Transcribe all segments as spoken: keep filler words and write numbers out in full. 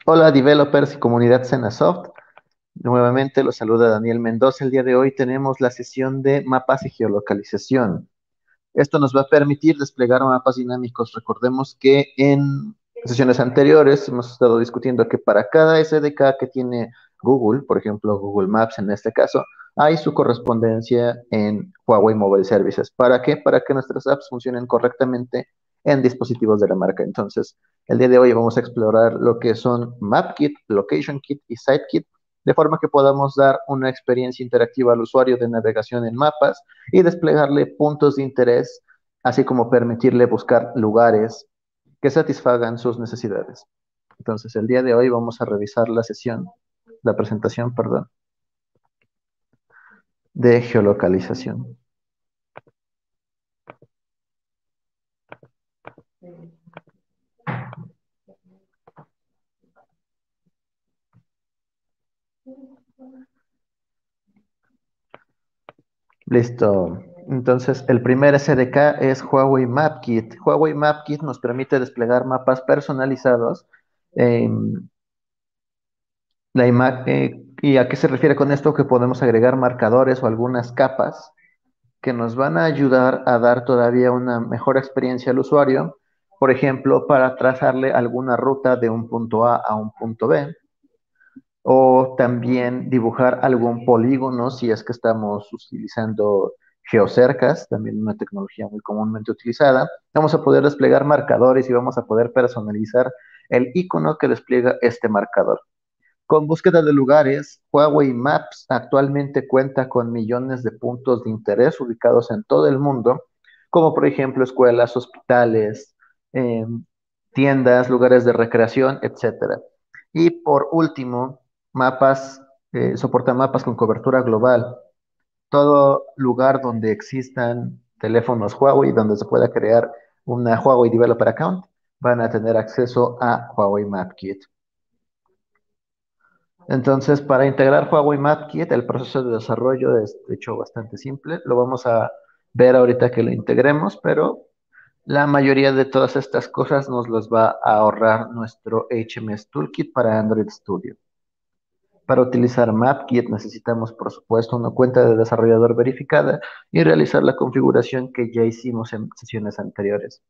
Hola, developers y comunidad Zenasoft. Nuevamente los saluda Daniel Mendoza. El día de hoy tenemos la sesión de mapas y geolocalización. Esto nos va a permitir desplegar mapas dinámicos. Recordemos que en sesiones anteriores hemos estado discutiendo que para cada S D K que tiene Google, por ejemplo, Google Maps en este caso, hay su correspondencia en Huawei Mobile Services. ¿Para qué? Para que nuestras apps funcionen correctamente en dispositivos de la marca. Entonces, el día de hoy vamos a explorar lo que son MapKit, LocationKit y SiteKit, de forma que podamos dar una experiencia interactiva al usuario de navegación en mapas y desplegarle puntos de interés, así como permitirle buscar lugares que satisfagan sus necesidades. Entonces, el día de hoy vamos a revisar la sesión, la presentación, perdón, de geolocalización. Listo. Entonces, el primer S D K es Huawei MapKit. Huawei MapKit nos permite desplegar mapas personalizados. eh, la ima- eh, ¿Y a qué se refiere con esto? Que podemos agregar marcadores o algunas capas que nos van a ayudar a dar todavía una mejor experiencia al usuario, por ejemplo, para trazarle alguna ruta de un punto A a un punto B, o también dibujar algún polígono si es que estamos utilizando geocercas, también una tecnología muy comúnmente utilizada. Vamos a poder desplegar marcadores y vamos a poder personalizar el icono que despliega este marcador. Con búsqueda de lugares, Huawei Maps actualmente cuenta con millones de puntos de interés ubicados en todo el mundo, como por ejemplo escuelas, hospitales, eh, tiendas, lugares de recreación, etcétera. Y por último, mapas, eh, soporta mapas con cobertura global. Todo lugar donde existan teléfonos Huawei, donde se pueda crear una Huawei Developer Account, van a tener acceso a Huawei MapKit. Entonces, para integrar Huawei MapKit, el proceso de desarrollo es de hecho bastante simple. Lo vamos a ver ahorita que lo integremos, pero la mayoría de todas estas cosas nos las va a ahorrar nuestro H M S Toolkit para Android Studio. Para utilizar MapKit necesitamos, por supuesto, una cuenta de desarrollador verificada y realizar la configuración que ya hicimos en sesiones anteriores.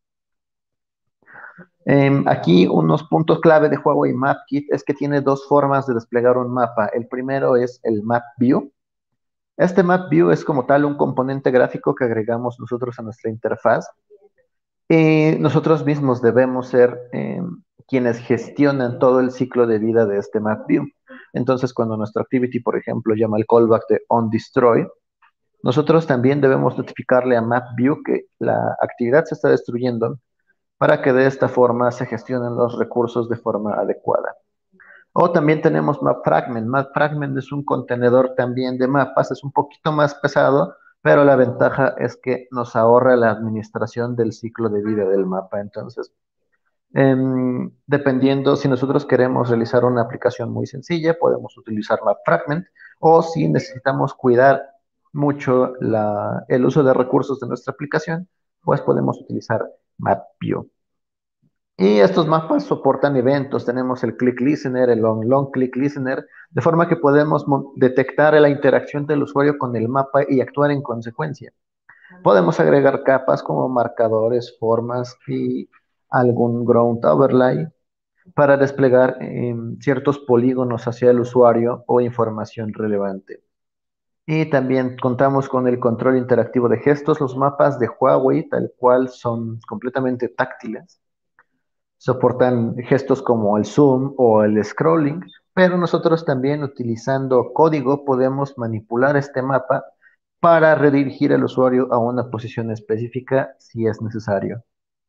Em, aquí unos puntos clave de Huawei MapKit es que tiene dos formas de desplegar un mapa. El primero es el Map View. Este Map View es como tal un componente gráfico que agregamos nosotros a nuestra interfaz. Y nosotros mismos debemos ser em, quienes gestionan todo el ciclo de vida de este Map View. Entonces, cuando nuestro activity, por ejemplo, llama el callback de onDestroy, nosotros también debemos notificarle a MapView que la actividad se está destruyendo para que de esta forma se gestionen los recursos de forma adecuada. O también tenemos MapFragment. MapFragment es un contenedor también de mapas, es un poquito más pesado, pero la ventaja es que nos ahorra la administración del ciclo de vida del mapa. Entonces, em, dependiendo si nosotros queremos realizar una aplicación muy sencilla, podemos utilizar MapFragment, o si necesitamos cuidar mucho la- el uso de recursos de nuestra aplicación, pues podemos utilizar MapView. Y estos mapas soportan eventos. Tenemos el Click Listener, el Long Long Click Listener, de forma que podemos mo- detectar la interacción del usuario con el mapa y actuar en consecuencia. Podemos agregar capas como marcadores, formas y algún ground overlay para desplegar em, ciertos polígonos hacia el usuario o información relevante. Y también contamos con el control interactivo de gestos. Los mapas de Huawei, tal cual, son completamente táctiles. Soportan gestos como el zoom o el scrolling, pero nosotros también utilizando código podemos manipular este mapa para redirigir al usuario a una posición específica si es necesario.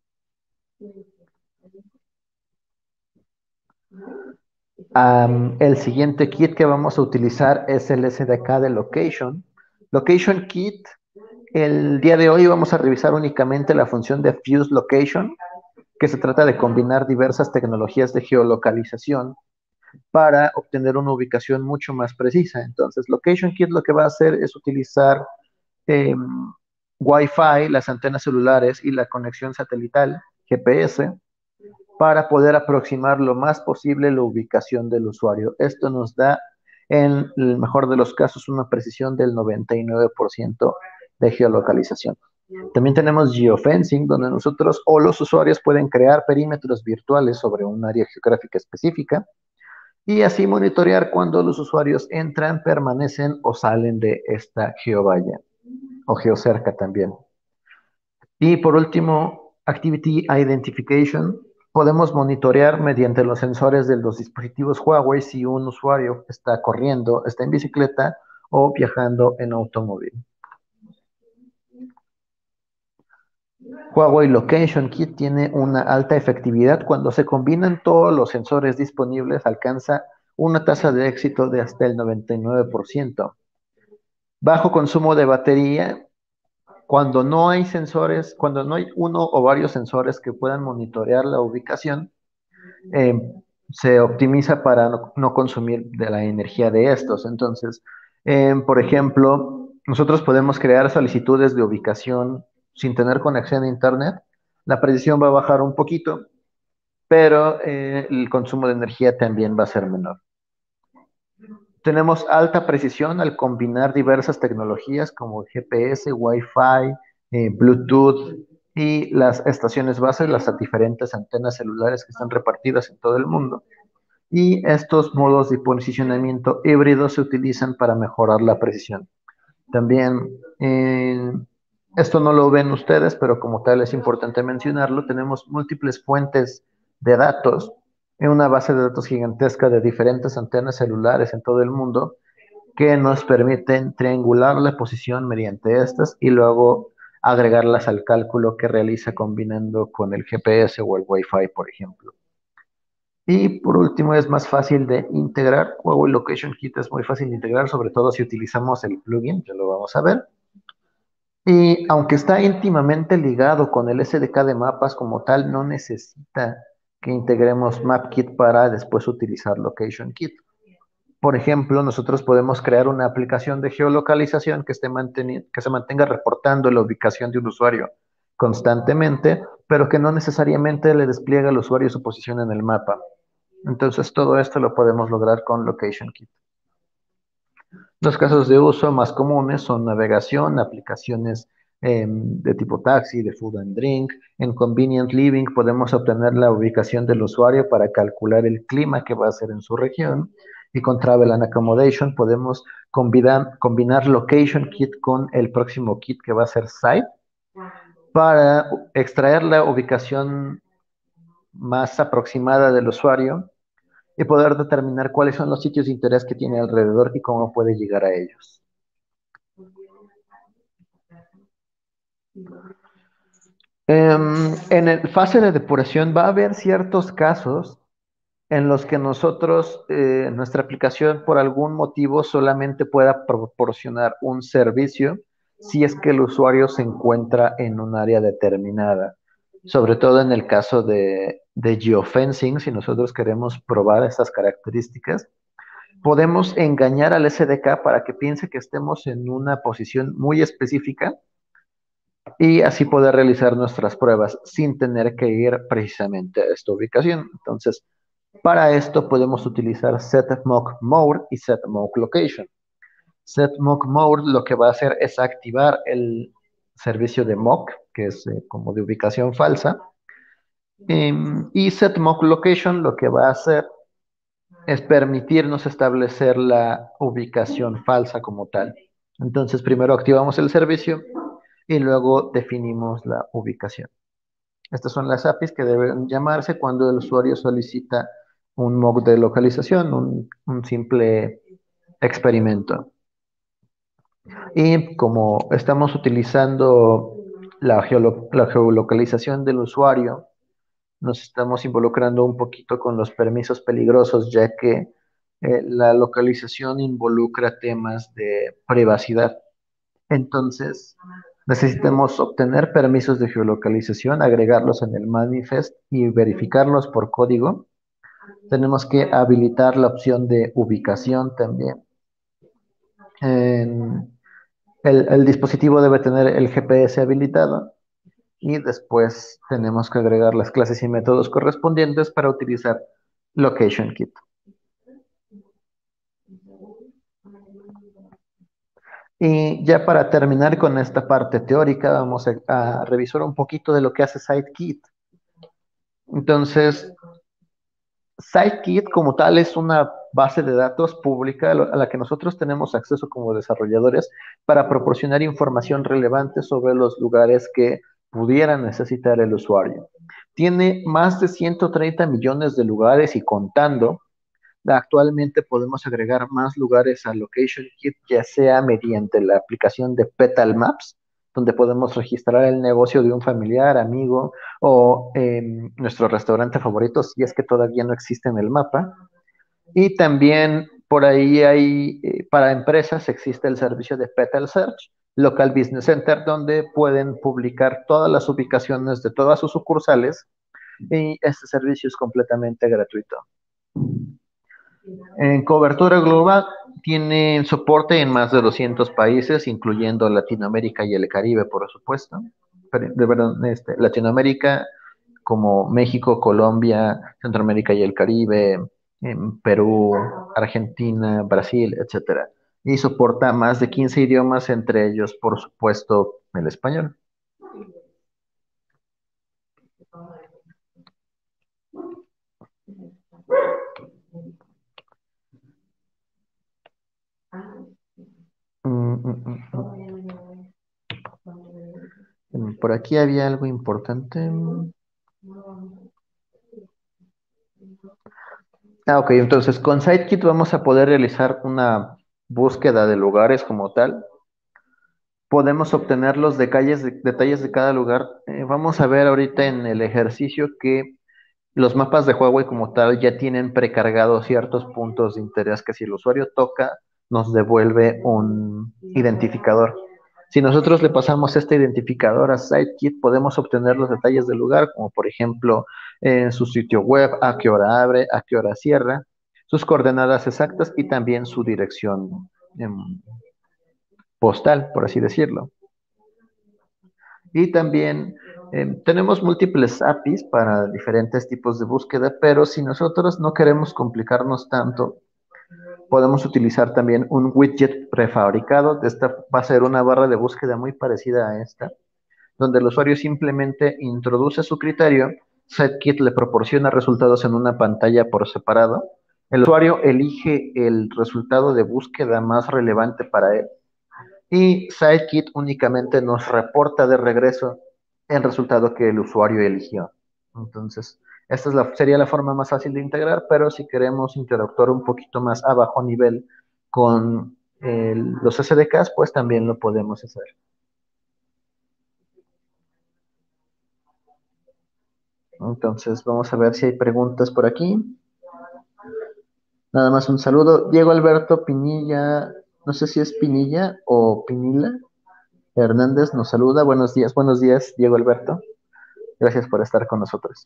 Am, el siguiente kit que vamos a utilizar es el S D K de Location. Location Kit, el día de hoy vamos a revisar únicamente la función de Fuse Location, que se trata de combinar diversas tecnologías de geolocalización para obtener una ubicación mucho más precisa. Entonces, Location Kit lo que va a hacer es utilizar eh, Wi-Fi, las antenas celulares y la conexión satelital, G P S, para poder aproximar lo más posible la ubicación del usuario. Esto nos da, en el mejor de los casos, una precisión del noventa y nueve por ciento de geolocalización. También tenemos geofencing, donde nosotros o los usuarios pueden crear perímetros virtuales sobre un área geográfica específica y así monitorear cuando los usuarios entran, permanecen o salen de esta geovalla o geocerca también. Y por último, Activity Identification. Podemos monitorear mediante los sensores de los dispositivos Huawei si un usuario está corriendo, está en bicicleta o viajando en automóvil. Huawei Location Kit tiene una alta efectividad. Cuando se combinan todos los sensores disponibles, alcanza una tasa de éxito de hasta el noventa y nueve por ciento. Bajo consumo de batería. Cuando no hay sensores, cuando no hay uno o varios sensores que puedan monitorear la ubicación, eh, se optimiza para no, no consumir de la energía de estos. Entonces, eh, por ejemplo, nosotros podemos crear solicitudes de ubicación sin tener conexión a Internet. La precisión va a bajar un poquito, pero eh, el consumo de energía también va a ser menor. Tenemos alta precisión al combinar diversas tecnologías como G P S, Wi-Fi, eh, Bluetooth y las estaciones base, las diferentes antenas celulares que están repartidas en todo el mundo. Y estos modos de posicionamiento híbridos se utilizan para mejorar la precisión. También, eh, esto no lo ven ustedes, pero como tal es importante mencionarlo, tenemos múltiples fuentes de datos en una base de datos gigantesca de diferentes antenas celulares en todo el mundo que nos permiten triangular la posición mediante estas y luego agregarlas al cálculo que realiza combinando con el G P S o el Wi-Fi, por ejemplo. Y por último, es más fácil de integrar. Huawei Location Kit es muy fácil de integrar, sobre todo si utilizamos el plugin, ya lo vamos a ver. Y aunque está íntimamente ligado con el S D K de mapas como tal, no necesita que integremos MapKit para después utilizar Location Kit. Por ejemplo, nosotros podemos crear una aplicación de geolocalización que, esté que se mantenga reportando la ubicación de un usuario constantemente, pero que no necesariamente le despliega al usuario su posición en el mapa. Entonces, todo esto lo podemos lograr con Location Kit. Los casos de uso más comunes son navegación, aplicaciones eh, de tipo taxi, de food and drink. En Convenient Living podemos obtener la ubicación del usuario para calcular el clima que va a ser en su región. Y con Travel and Accommodation podemos combinar, combinar Location Kit con el próximo kit que va a ser Site para extraer la ubicación más aproximada del usuario y poder determinar cuáles son los sitios de interés que tiene alrededor y cómo puede llegar a ellos. Um, en la fase de depuración va a haber ciertos casos en los que nosotros, eh, nuestra aplicación por algún motivo solamente pueda proporcionar un servicio si es que el usuario se encuentra en un área determinada. Sobre todo en el caso de, de geofencing, si nosotros queremos probar estas características, podemos engañar al S D K para que piense que estemos en una posición muy específica y así poder realizar nuestras pruebas sin tener que ir precisamente a esta ubicación. Entonces, para esto podemos utilizar setMock Mode y setMock Location. setMock Mode lo que va a hacer es activar el servicio de mock, que es eh, como de ubicación falsa, eh, y setMock Location lo que va a hacer es permitirnos establecer la ubicación falsa como tal. Entonces, primero activamos el servicio y luego definimos la ubicación. Estas son las A P Is que deben llamarse cuando el usuario solicita un mock de localización, un, un simple experimento. Y como estamos utilizando la, geolo la geolocalización del usuario, nos estamos involucrando un poquito con los permisos peligrosos, ya que eh, la localización involucra temas de privacidad. Entonces, necesitamos obtener permisos de geolocalización, agregarlos en el manifest y verificarlos por código. Tenemos que habilitar la opción de ubicación también. En el, el dispositivo debe tener el G P S habilitado y después tenemos que agregar las clases y métodos correspondientes para utilizar Location Kit. Y ya para terminar con esta parte teórica, vamos a, a revisar un poquito de lo que hace SiteKit. Entonces, SiteKit como tal es una base de datos pública a la que nosotros tenemos acceso como desarrolladores para proporcionar información relevante sobre los lugares que pudiera necesitar el usuario. Tiene más de ciento treinta millones de lugares y contando. Actualmente podemos agregar más lugares a Location Kit, ya sea mediante la aplicación de Petal Maps, donde podemos registrar el negocio de un familiar, amigo o eh, nuestro restaurante favorito, si es que todavía no existe en el mapa. Y también por ahí hay, eh, para empresas existe el servicio de Petal Search, Local Business Center, donde pueden publicar todas las ubicaciones de todas sus sucursales y este servicio es completamente gratuito. En cobertura global, tienen soporte en más de doscientos países, incluyendo Latinoamérica y el Caribe, por supuesto. Pero, de verdad, este, Latinoamérica como México, Colombia, Centroamérica y el Caribe, en Perú, Argentina, Brasil, etcétera. Y soporta más de quince idiomas, entre ellos, por supuesto, el español. Mm, mm, mm, mm. Por aquí había algo importante. Ah, ok, entonces con SiteKit vamos a poder realizar una búsqueda de lugares como tal. Podemos obtener los detalles de, detalles de cada lugar. Eh, vamos a ver ahorita en el ejercicio que los mapas de Huawei como tal ya tienen precargados ciertos puntos de interés que si el usuario toca, nos devuelve un identificador. Si nosotros le pasamos este identificador a SiteKit, podemos obtener los detalles del lugar, como por ejemplo en su sitio web, a qué hora abre, a qué hora cierra, sus coordenadas exactas y también su dirección em, postal, por así decirlo. Y también eh, tenemos múltiples A P Is para diferentes tipos de búsqueda, pero si nosotros no queremos complicarnos tanto, podemos utilizar también un widget prefabricado. Esta va a ser una barra de búsqueda muy parecida a esta, donde el usuario simplemente introduce su criterio, SiteKit le proporciona resultados en una pantalla por separado, el usuario elige el resultado de búsqueda más relevante para él y SiteKit únicamente nos reporta de regreso el resultado que el usuario eligió. Entonces, esta es la, sería la forma más fácil de integrar, pero si queremos interactuar un poquito más a bajo nivel con el, los S D Ks, pues también lo podemos hacer. Entonces, vamos a ver si hay preguntas por aquí. Nada más un saludo. Diego Alberto Pinilla, no sé si es Pinilla o Pinila. Hernández nos saluda. Buenos días, buenos días, Diego Alberto. Gracias por estar con nosotros.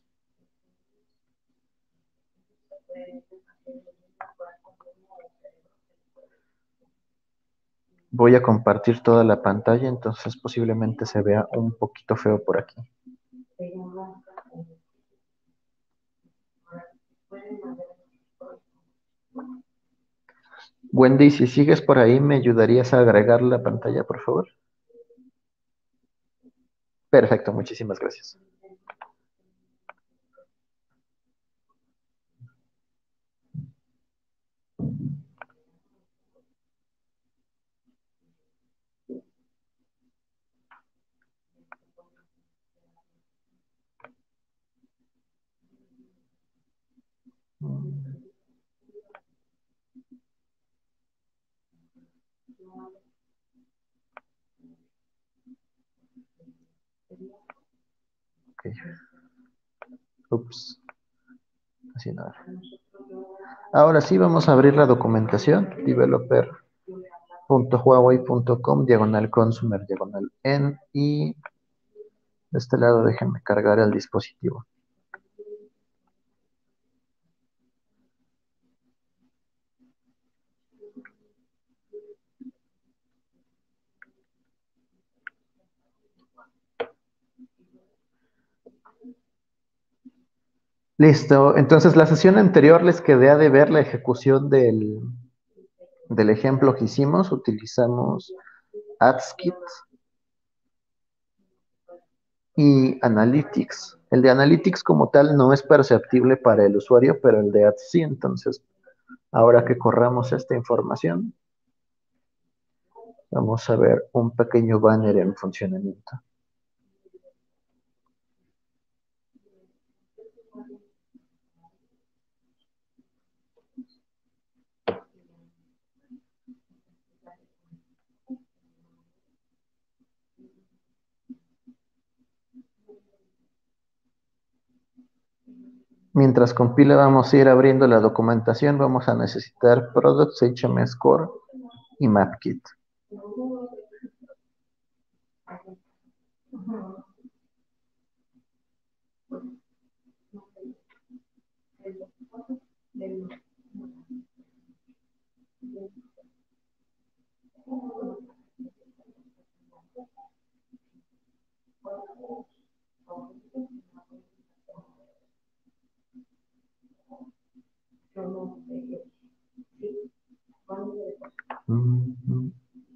Voy a compartir toda la pantalla, entonces posiblemente se vea un poquito feo por aquí. Wendy, si sigues por ahí, ¿me ayudarías a agregar la pantalla, por favor? Perfecto, muchísimas gracias. Ok. Ups, así nada. Ahora sí, vamos a abrir la documentación, developer.huawei.com, diagonal consumer, diagonal en, y de este lado déjenme cargar el dispositivo. Listo. Entonces, la sesión anterior les quedé a deber la ejecución del, del ejemplo que hicimos. Utilizamos AdSkit y Analytics. El de Analytics como tal no es perceptible para el usuario, pero el de Ads sí. Entonces, ahora que corramos esta información, vamos a ver un pequeño banner en funcionamiento. Mientras compila, vamos a ir abriendo la documentación. Vamos a necesitar Products, H M S Core y MapKit. Mm -hmm.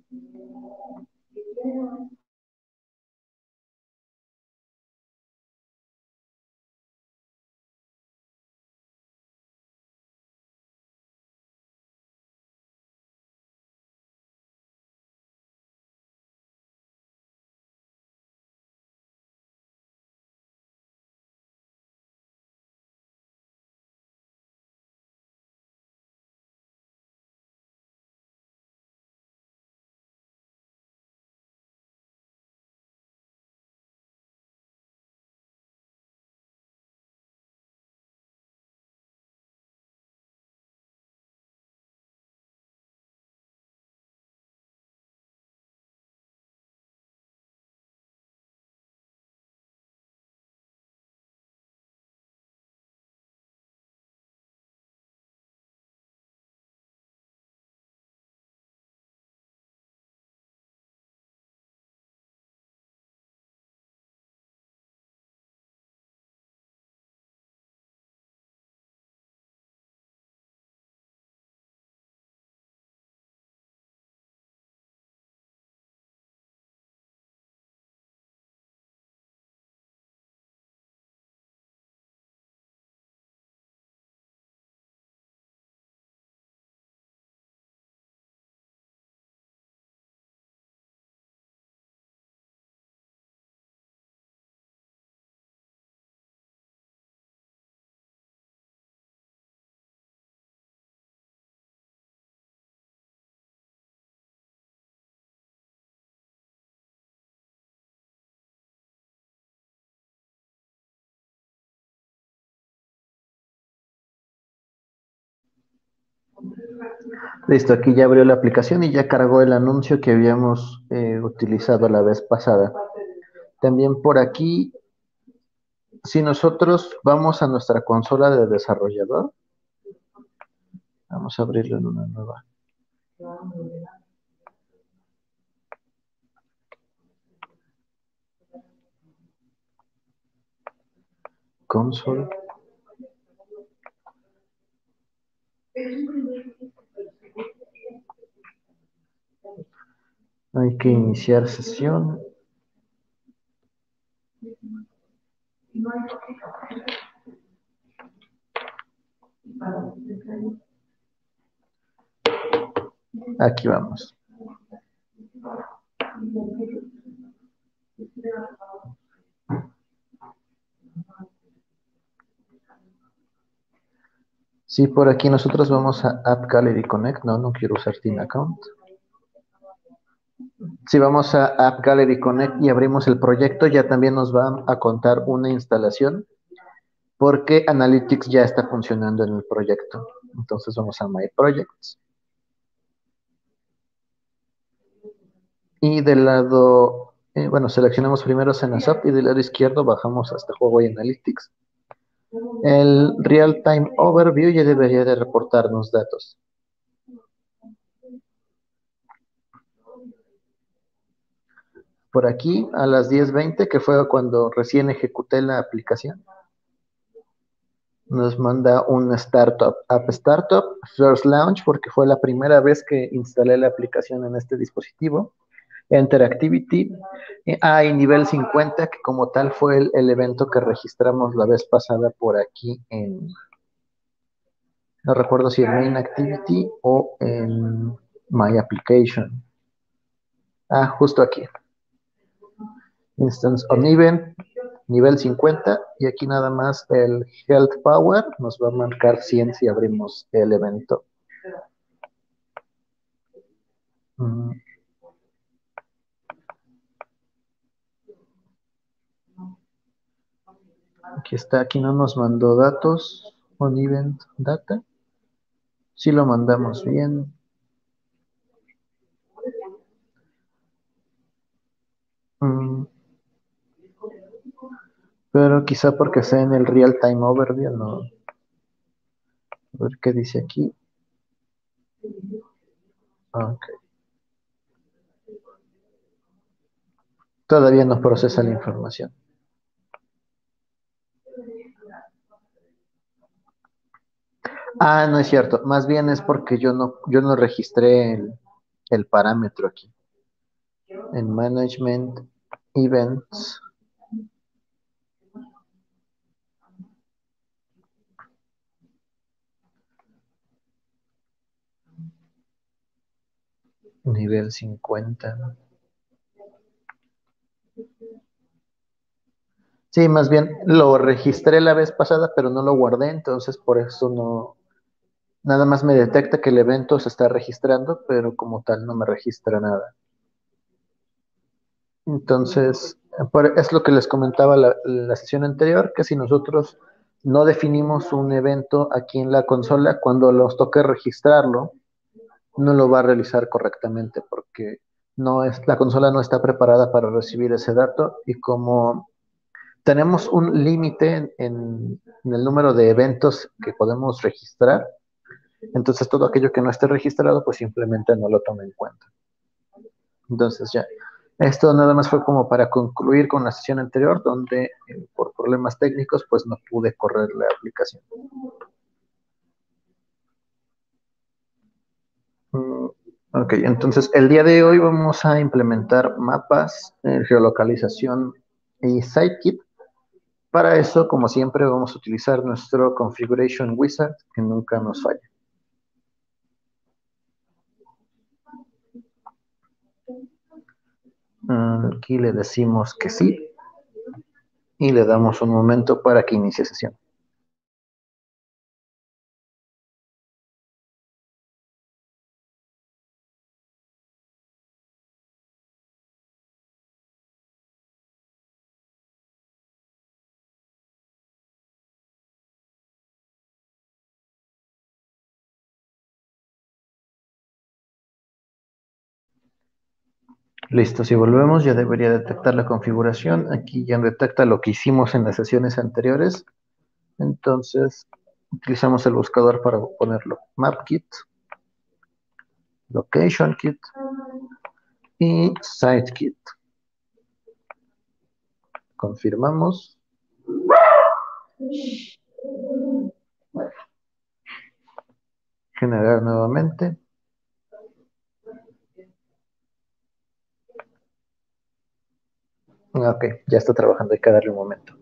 Listo, aquí ya abrió la aplicación y ya cargó el anuncio que habíamos eh, utilizado la vez pasada. También por aquí, si nosotros vamos a nuestra consola de desarrollador, vamos a abrirlo en una nueva console. Hay que iniciar sesión. Aquí vamos. Sí, por aquí nosotros vamos a App Gallery Connect. No, no quiero usar Team Account. Si vamos a App Gallery Connect y abrimos el proyecto, ya también nos va a contar una instalación porque Analytics ya está funcionando en el proyecto. Entonces vamos a My Projects. Y del lado, eh, bueno, seleccionamos primero Senasop y del lado izquierdo bajamos hasta Huawei Analytics. El Real Time Overview ya debería de reportarnos datos. Por aquí, a las diez veinte, que fue cuando recién ejecuté la aplicación, Nos manda un startup, App Startup, First Launch, porque fue la primera vez que instalé la aplicación en este dispositivo. Enter Activity. Eh, Ah, y nivel cincuenta, que como tal fue el, el evento que registramos la vez pasada por aquí en, no recuerdo si en Main Activity o en My Application. Ah, justo aquí. Instance on Event, nivel cincuenta, y aquí nada más el Health Power nos va a marcar cien si abrimos el evento. Mm, Aquí está, aquí no nos mandó datos. On Event Data. Sí lo mandamos bien. Mm, pero quizá porque sea en el Real Time Overview, no. A ver qué dice aquí. Ok. Todavía no procesa la información. Ah, no es cierto. Más bien es porque yo no, yo no registré el, el parámetro aquí. En Management Events. Nivel cincuenta. Sí, más bien lo registré la vez pasada, pero no lo guardé, entonces por eso no, nada más me detecta que el evento se está registrando, pero como tal no me registra nada. Entonces, por- es lo que les comentaba la, la sesión anterior, que si nosotros no definimos un evento aquí en la consola, cuando nos toque registrarlo, no lo va a realizar correctamente porque no es, la consola no está preparada para recibir ese dato y como tenemos un límite en, en- en el número de eventos que podemos registrar, entonces todo aquello que no esté registrado, pues simplemente no lo toma en cuenta. Entonces ya, esto nada más fue como para concluir con la sesión anterior, donde eh, por problemas técnicos, pues no pude correr la aplicación. Mm, Ok, entonces el día de hoy vamos a implementar mapas, eh, geolocalización y SiteKit. Para eso, como siempre, vamos a utilizar nuestro Configuration Wizard, que nunca nos falla. Mm, Aquí le decimos que sí y le damos un momento para que inicie sesión. Listo, si volvemos ya debería detectar la configuración. Aquí ya detecta lo que hicimos en las sesiones anteriores. Entonces, utilizamos el buscador para ponerlo. MapKit, LocationKit y SiteKit. Confirmamos. Generar nuevamente. Ok, ya está trabajando, hay que darle un momento.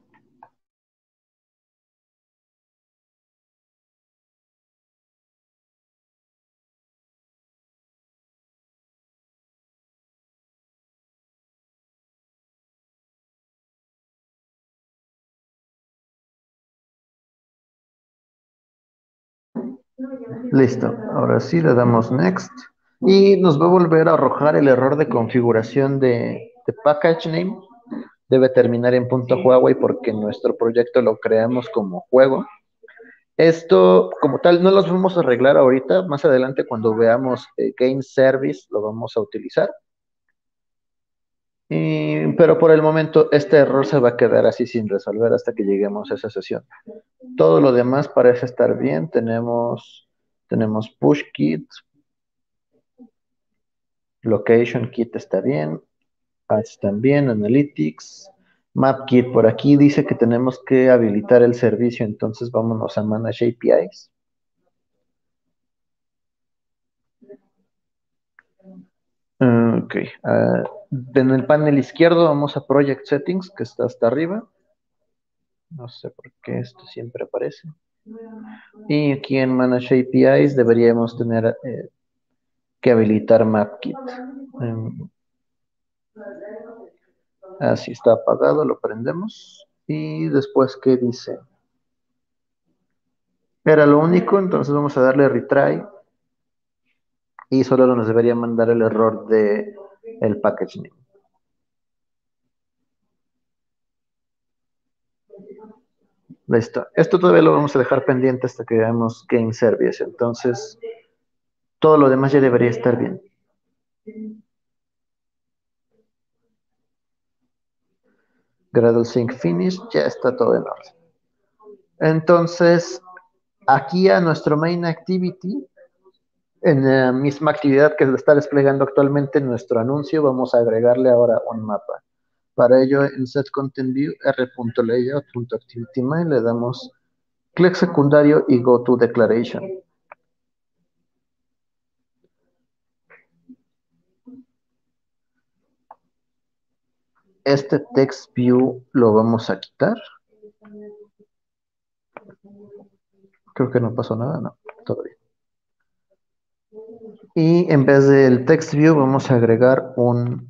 Listo, ahora sí le damos Next y nos va a volver a arrojar el error de configuración de, de package name. Debe terminar en punto Huawei porque nuestro proyecto lo creamos como juego. Esto, como tal, no los vamos a arreglar ahorita. Más adelante, cuando veamos eh, Game Service, lo vamos a utilizar. Y- pero por el momento, este error se va a quedar así sin resolver hasta que lleguemos a esa sesión. Todo lo demás parece estar bien. Tenemos, tenemos PushKit, Location Kit está bien, Ads también, Analytics. MapKit, por aquí dice que tenemos que habilitar el servicio, entonces vámonos a Manage A P Is. Ah, ok, ah, en el panel izquierdo vamos a Project Settings, que está hasta arriba. No sé por qué esto siempre aparece. Y aquí en Manage A P Is deberíamos tener eh, que habilitar MapKit. Em, así está apagado, lo prendemos. Y después, ¿qué dice? Era lo único, entonces vamos a darle retry y solo nos debería mandar el error de el package name. Listo. Esto todavía lo vamos a dejar pendiente hasta que veamos Game Service. Entonces, todo lo demás ya debería estar bien. Gradle Sync Finish, ya está todo en orden. Entonces, aquí a nuestro main activity, en la misma actividad que está desplegando actualmente en nuestro anuncio, vamos a agregarle ahora un mapa. Para ello, en Set Content View, r.layout.activityMain le damos clic secundario y Go to Declaration. Este text view lo vamos a quitar. Creo que no pasó nada, no, todo bien. Y en vez del text view vamos a agregar un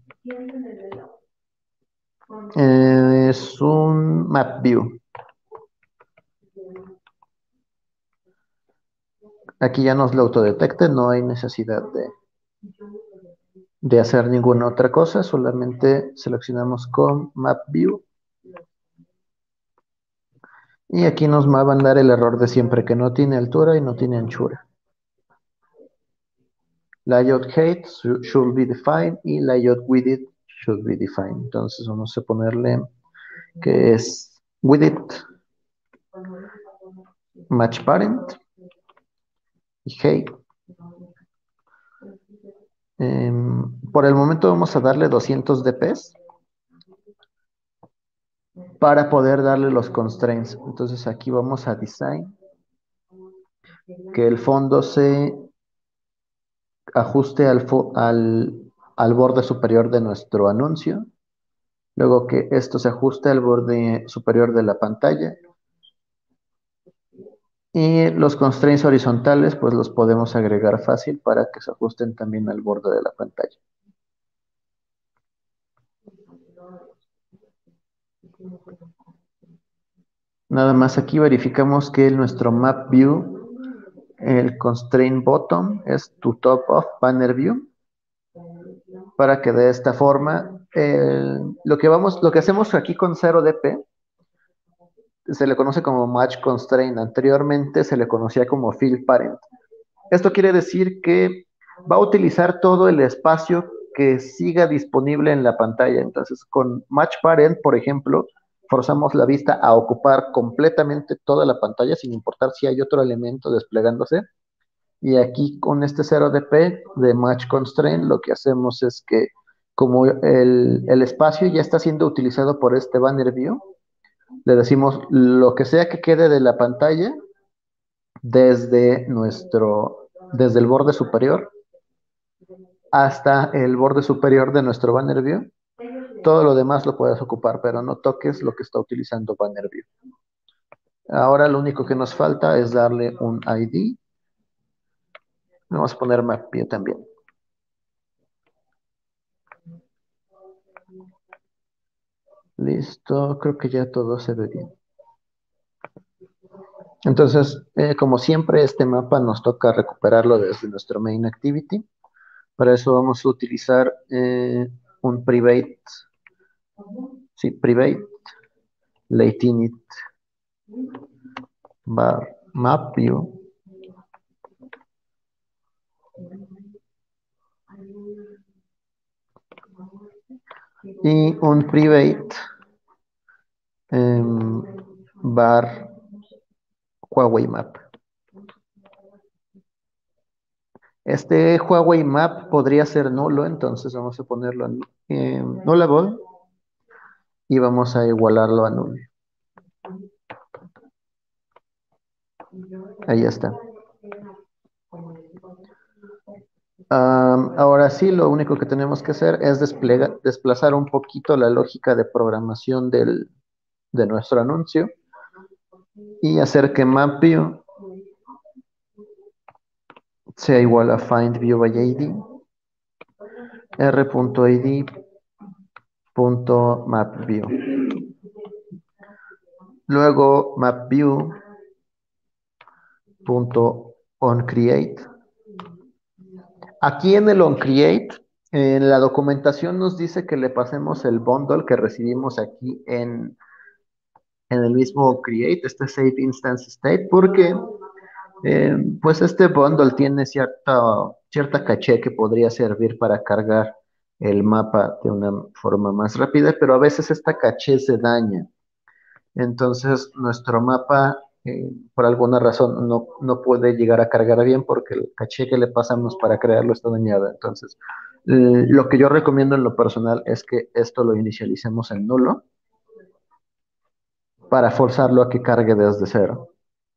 eh, es un map view. Aquí ya nos lo autodetecte, no hay necesidad de, de hacer ninguna otra cosa, solamente seleccionamos con map view y aquí nos va a mandar el error de siempre que no tiene altura y no tiene anchura. Layout height should be defined y layout width should be defined. Entonces vamos a ponerle que es width match parent y height. Eh, por el momento vamos a darle doscientos dps para poder darle los constraints. Entonces aquí vamos a design que el fondo se ajuste al, al, al borde superior de nuestro anuncio. Luego que esto se ajuste al borde superior de la pantalla. Y los constraints horizontales, pues los podemos agregar fácil para que se ajusten también al borde de la pantalla. Nada más aquí verificamos que nuestro map view, el constraint bottom es to top of banner view, para que de esta forma, el, lo que vamos, lo que hacemos aquí con cero D P se le conoce como match constraint. Anteriormente se le conocía como fill parent. Esto quiere decir que va a utilizar todo el espacio que siga disponible en la pantalla. Entonces, con match parent, por ejemplo, forzamos la vista a ocupar completamente toda la pantalla sin importar si hay otro elemento desplegándose. Y aquí con este cero D P de match constraint, lo que hacemos es que como el, el espacio ya está siendo utilizado por este banner view, le decimos lo que sea que quede de la pantalla desde nuestro, desde el borde superior hasta el borde superior de nuestro banner view. Todo lo demás lo puedes ocupar, pero no toques lo que está utilizando banner view. Ahora lo único que nos falta es darle un I D. Vamos a poner map view también. Listo, creo que ya todo se ve bien. Entonces, eh, como siempre, este mapa nos toca recuperarlo desde nuestro main activity. Para eso vamos a utilizar eh, un private, sí, private latinit bar map view y un private eh, bar Huawei Map. Este Huawei Map podría ser nulo, entonces vamos a ponerlo en eh, nullable y vamos a igualarlo a null. Ahí está. Um, ahora sí, lo único que tenemos que hacer es desplega, desplazar un poquito la lógica de programación del, de nuestro anuncio y hacer que MapView sea igual a findViewById, r.id.mapView. Luego mapView.onCreate. Aquí en el onCreate, en la documentación nos dice que le pasemos el bundle que recibimos aquí en, en el mismo create, este save instance state, porque eh, pues este bundle tiene cierta, cierta caché que podría servir para cargar el mapa de una forma más rápida, pero a veces esta caché se daña. Entonces nuestro mapa, eh, por alguna razón, no, no puede llegar a cargar bien porque el caché que le pasamos para crearlo está dañado. Entonces, eh, lo que yo recomiendo en lo personal es que esto lo inicialicemos en nulo para forzarlo a que cargue desde cero.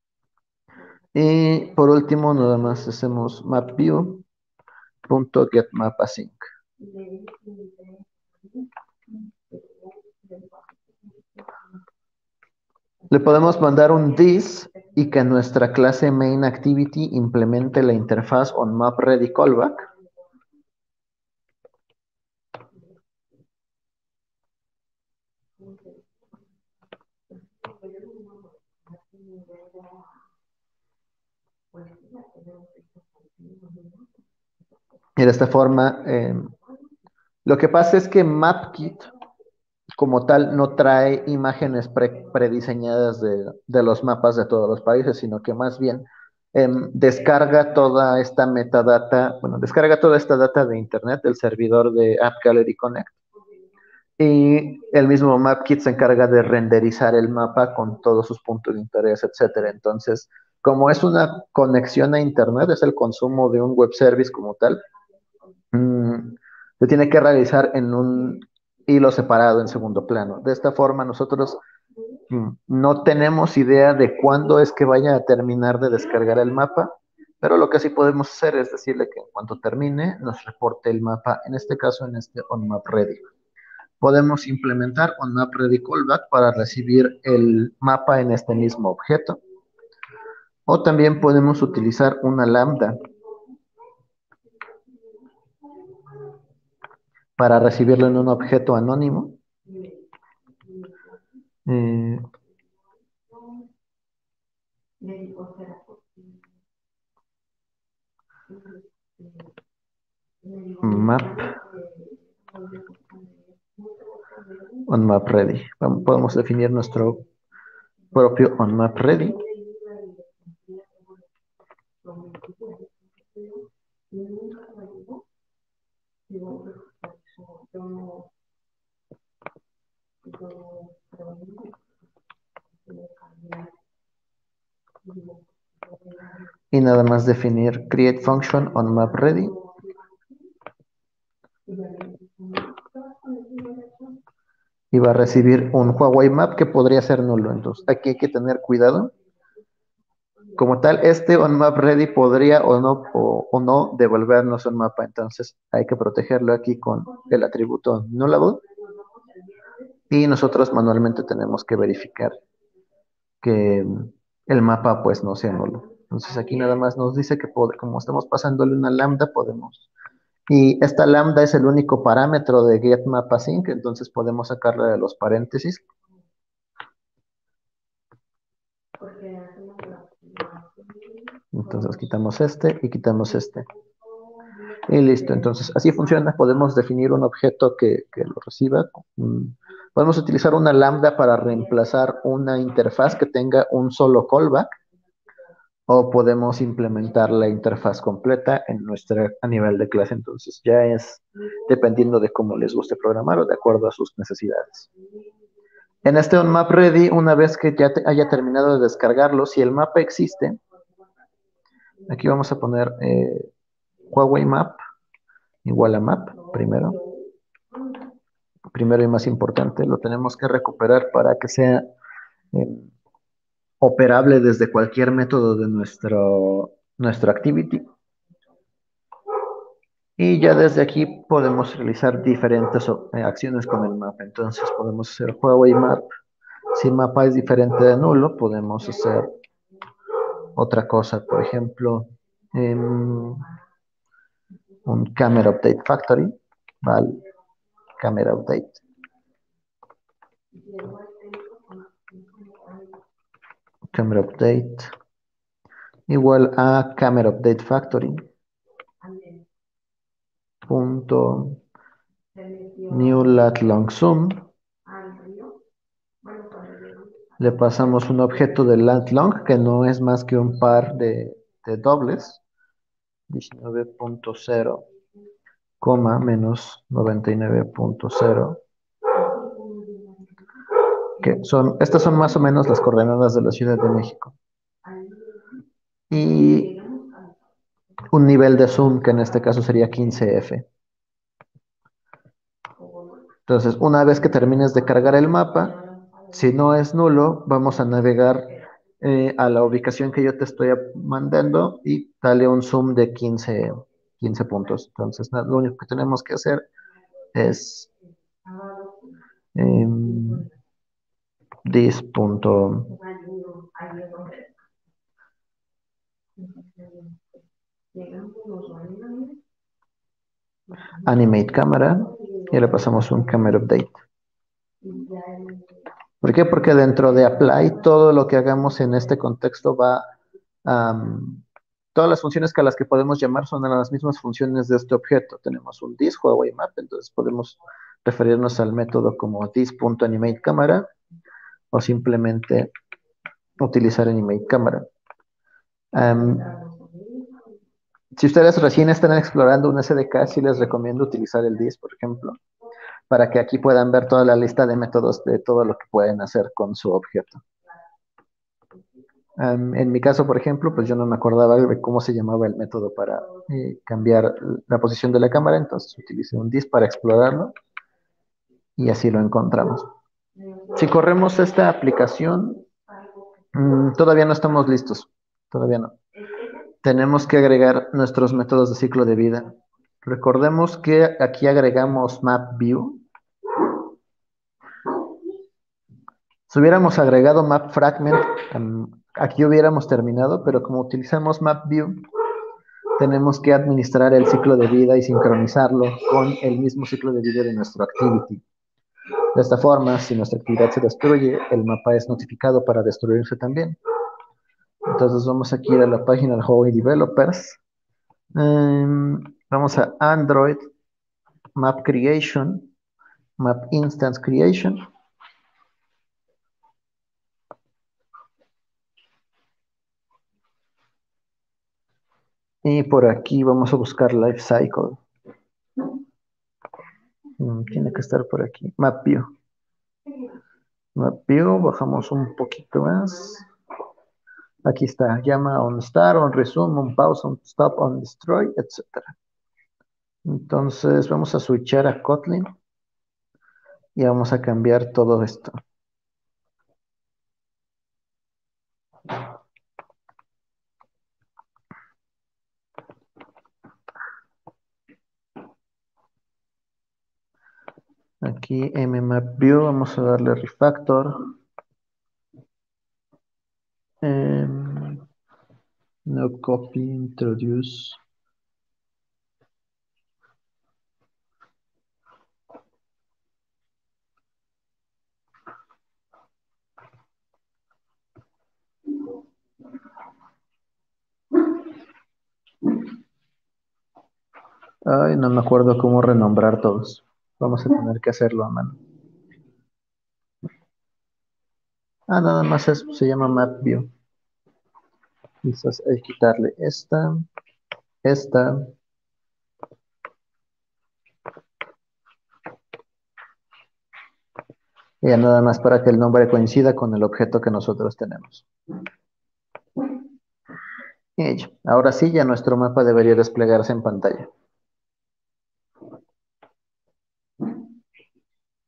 Y por último, nada más hacemos mapView.getMapAsync. Le podemos mandar un this y que nuestra clase mainActivity implemente la interfaz onMapReadyCallback. Y de esta forma, eh, lo que pasa es que MapKit como tal no trae imágenes pre, prediseñadas de, de, los mapas de todos los países, sino que más bien eh, descarga toda esta metadata, bueno, descarga toda esta data de internet del servidor de App Gallery Connect. Y el mismo MapKit se encarga de renderizar el mapa con todos sus puntos de interés, etcétera. Entonces, como es una conexión a internet, es el consumo de un web service como tal, mmm, se tiene que realizar en un hilo separado en segundo plano. De esta forma, nosotros mmm, no tenemos idea de cuándo es que vaya a terminar de descargar el mapa, pero lo que sí podemos hacer es decirle que en cuanto termine, nos reporte el mapa, en este caso en este onMapReady. Podemos implementar onMapReadyCallback para recibir el mapa en este mismo objeto. O también podemos utilizar una lambda para recibirlo en un objeto anónimo. Eh, map onMapReady. Podemos definir nuestro propio onMapReady. Y nada más definir create function onMapReady. Y va a recibir un Huawei Map que podría ser nulo. Entonces, aquí hay que tener cuidado. Como tal, este onMapReady podría o no, o, o no devolvernos un mapa. Entonces, hay que protegerlo aquí con el atributo nullable. Y nosotros manualmente tenemos que verificar que el mapa pues no sea nulo. Entonces, aquí nada más nos dice que pod- como estamos pasándole una lambda, podemos. Y esta lambda es el único parámetro de getMapAsync, entonces podemos sacarla de los paréntesis. Entonces quitamos este y quitamos este. Y listo, entonces así funciona. Podemos definir un objeto que, que lo reciba. Mm, Podemos utilizar una lambda para reemplazar una interfaz que tenga un solo callback. O podemos implementar la interfaz completa en nuestra, a nivel de clase. Entonces ya es dependiendo de cómo les guste programar o de acuerdo a sus necesidades. En este onMapReady, una vez que ya te haya terminado de descargarlo, si el mapa existe, aquí vamos a poner eh, Huawei Map igual a map primero. primero y más importante, lo tenemos que recuperar para que sea eh, operable desde cualquier método de nuestro, nuestro activity. Y ya desde aquí podemos realizar diferentes eh, acciones con el mapa. Entonces podemos hacer Huawei Map. Si el mapa es diferente de nulo, podemos hacer otra cosa. Por ejemplo, em, un Camera Update Factory. ¿Vale? Camera Update. Camera Update. Igual a Camera Update Factory. Punto New Lat Long Zoom. Le pasamos un objeto de lat long que no es más que un par de, de dobles. diecinueve punto cero, coma menos noventa y nueve punto cero. Que son, estas son más o menos las coordenadas de la Ciudad de México. Y un nivel de zoom que en este caso sería quince F. Entonces, una vez que termines de cargar el mapa, si no es nulo, vamos a navegar eh, a la ubicación que yo te estoy mandando y dale un zoom de quince, quince puntos. Entonces, na- lo único que tenemos que hacer es em, this punto animate camera y le pasamos un camera update. ¿Por qué? Porque dentro de apply todo lo que hagamos en este contexto va um, todas las funciones que a las que podemos llamar son las mismas funciones de este objeto. Tenemos un this Huawei map, entonces podemos referirnos al método como this.animateCamera o simplemente utilizar animateCamera. Um, si ustedes recién están explorando un S D K, sí les recomiendo utilizar el this, por ejemplo, para que aquí puedan ver toda la lista de métodos de todo lo que pueden hacer con su objeto. Um, en mi caso, por ejemplo, pues yo no me acordaba de cómo se llamaba el método para eh, cambiar la posición de la cámara, entonces utilicé un dis para explorarlo y así lo encontramos. Si corremos esta aplicación, mmm, todavía no estamos listos, todavía no. Tenemos que agregar nuestros métodos de ciclo de vida. Recordemos que aquí agregamos map view. Si hubiéramos agregado map fragment, um, aquí hubiéramos terminado, pero como utilizamos map view, tenemos que administrar el ciclo de vida y sincronizarlo con el mismo ciclo de vida de nuestro activity. De esta forma, si nuestra actividad se destruye, el mapa es notificado para destruirse también. Entonces vamos aquí a la página de Huawei Developers. Um, vamos a Android, Map Creation, Map Instance Creation. Y por aquí vamos a buscar Life Cycle. Mm, tiene que estar por aquí. Map View. Map View, bajamos un poquito más. Aquí está, llama on start, on resume, on pause, on stop, on destroy, etcétera. Entonces vamos a switchar a Kotlin y vamos a cambiar todo esto. Aquí mmapview, vamos a darle refactor. Um, no copy, introduce. Ay, no me acuerdo cómo renombrar todos. Vamos a tener que hacerlo a mano. Ah, nada más es, se llama mapview. Quizás hay que quitarle esta, esta. Y ya nada más para que el nombre coincida con el objeto que nosotros tenemos. Y hecho. Ahora sí, ya nuestro mapa debería desplegarse en pantalla.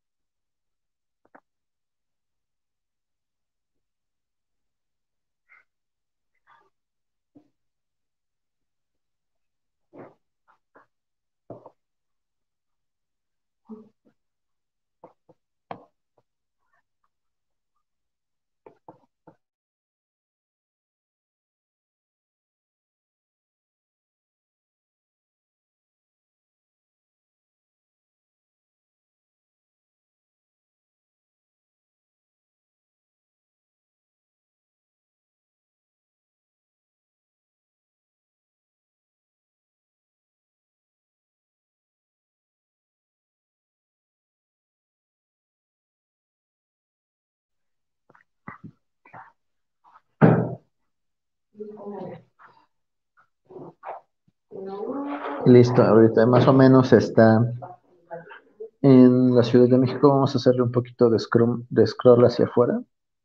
Y listo, ahorita más o menos está en la Ciudad de México. Vamos a hacerle un poquito de scroll, de scroll hacia afuera.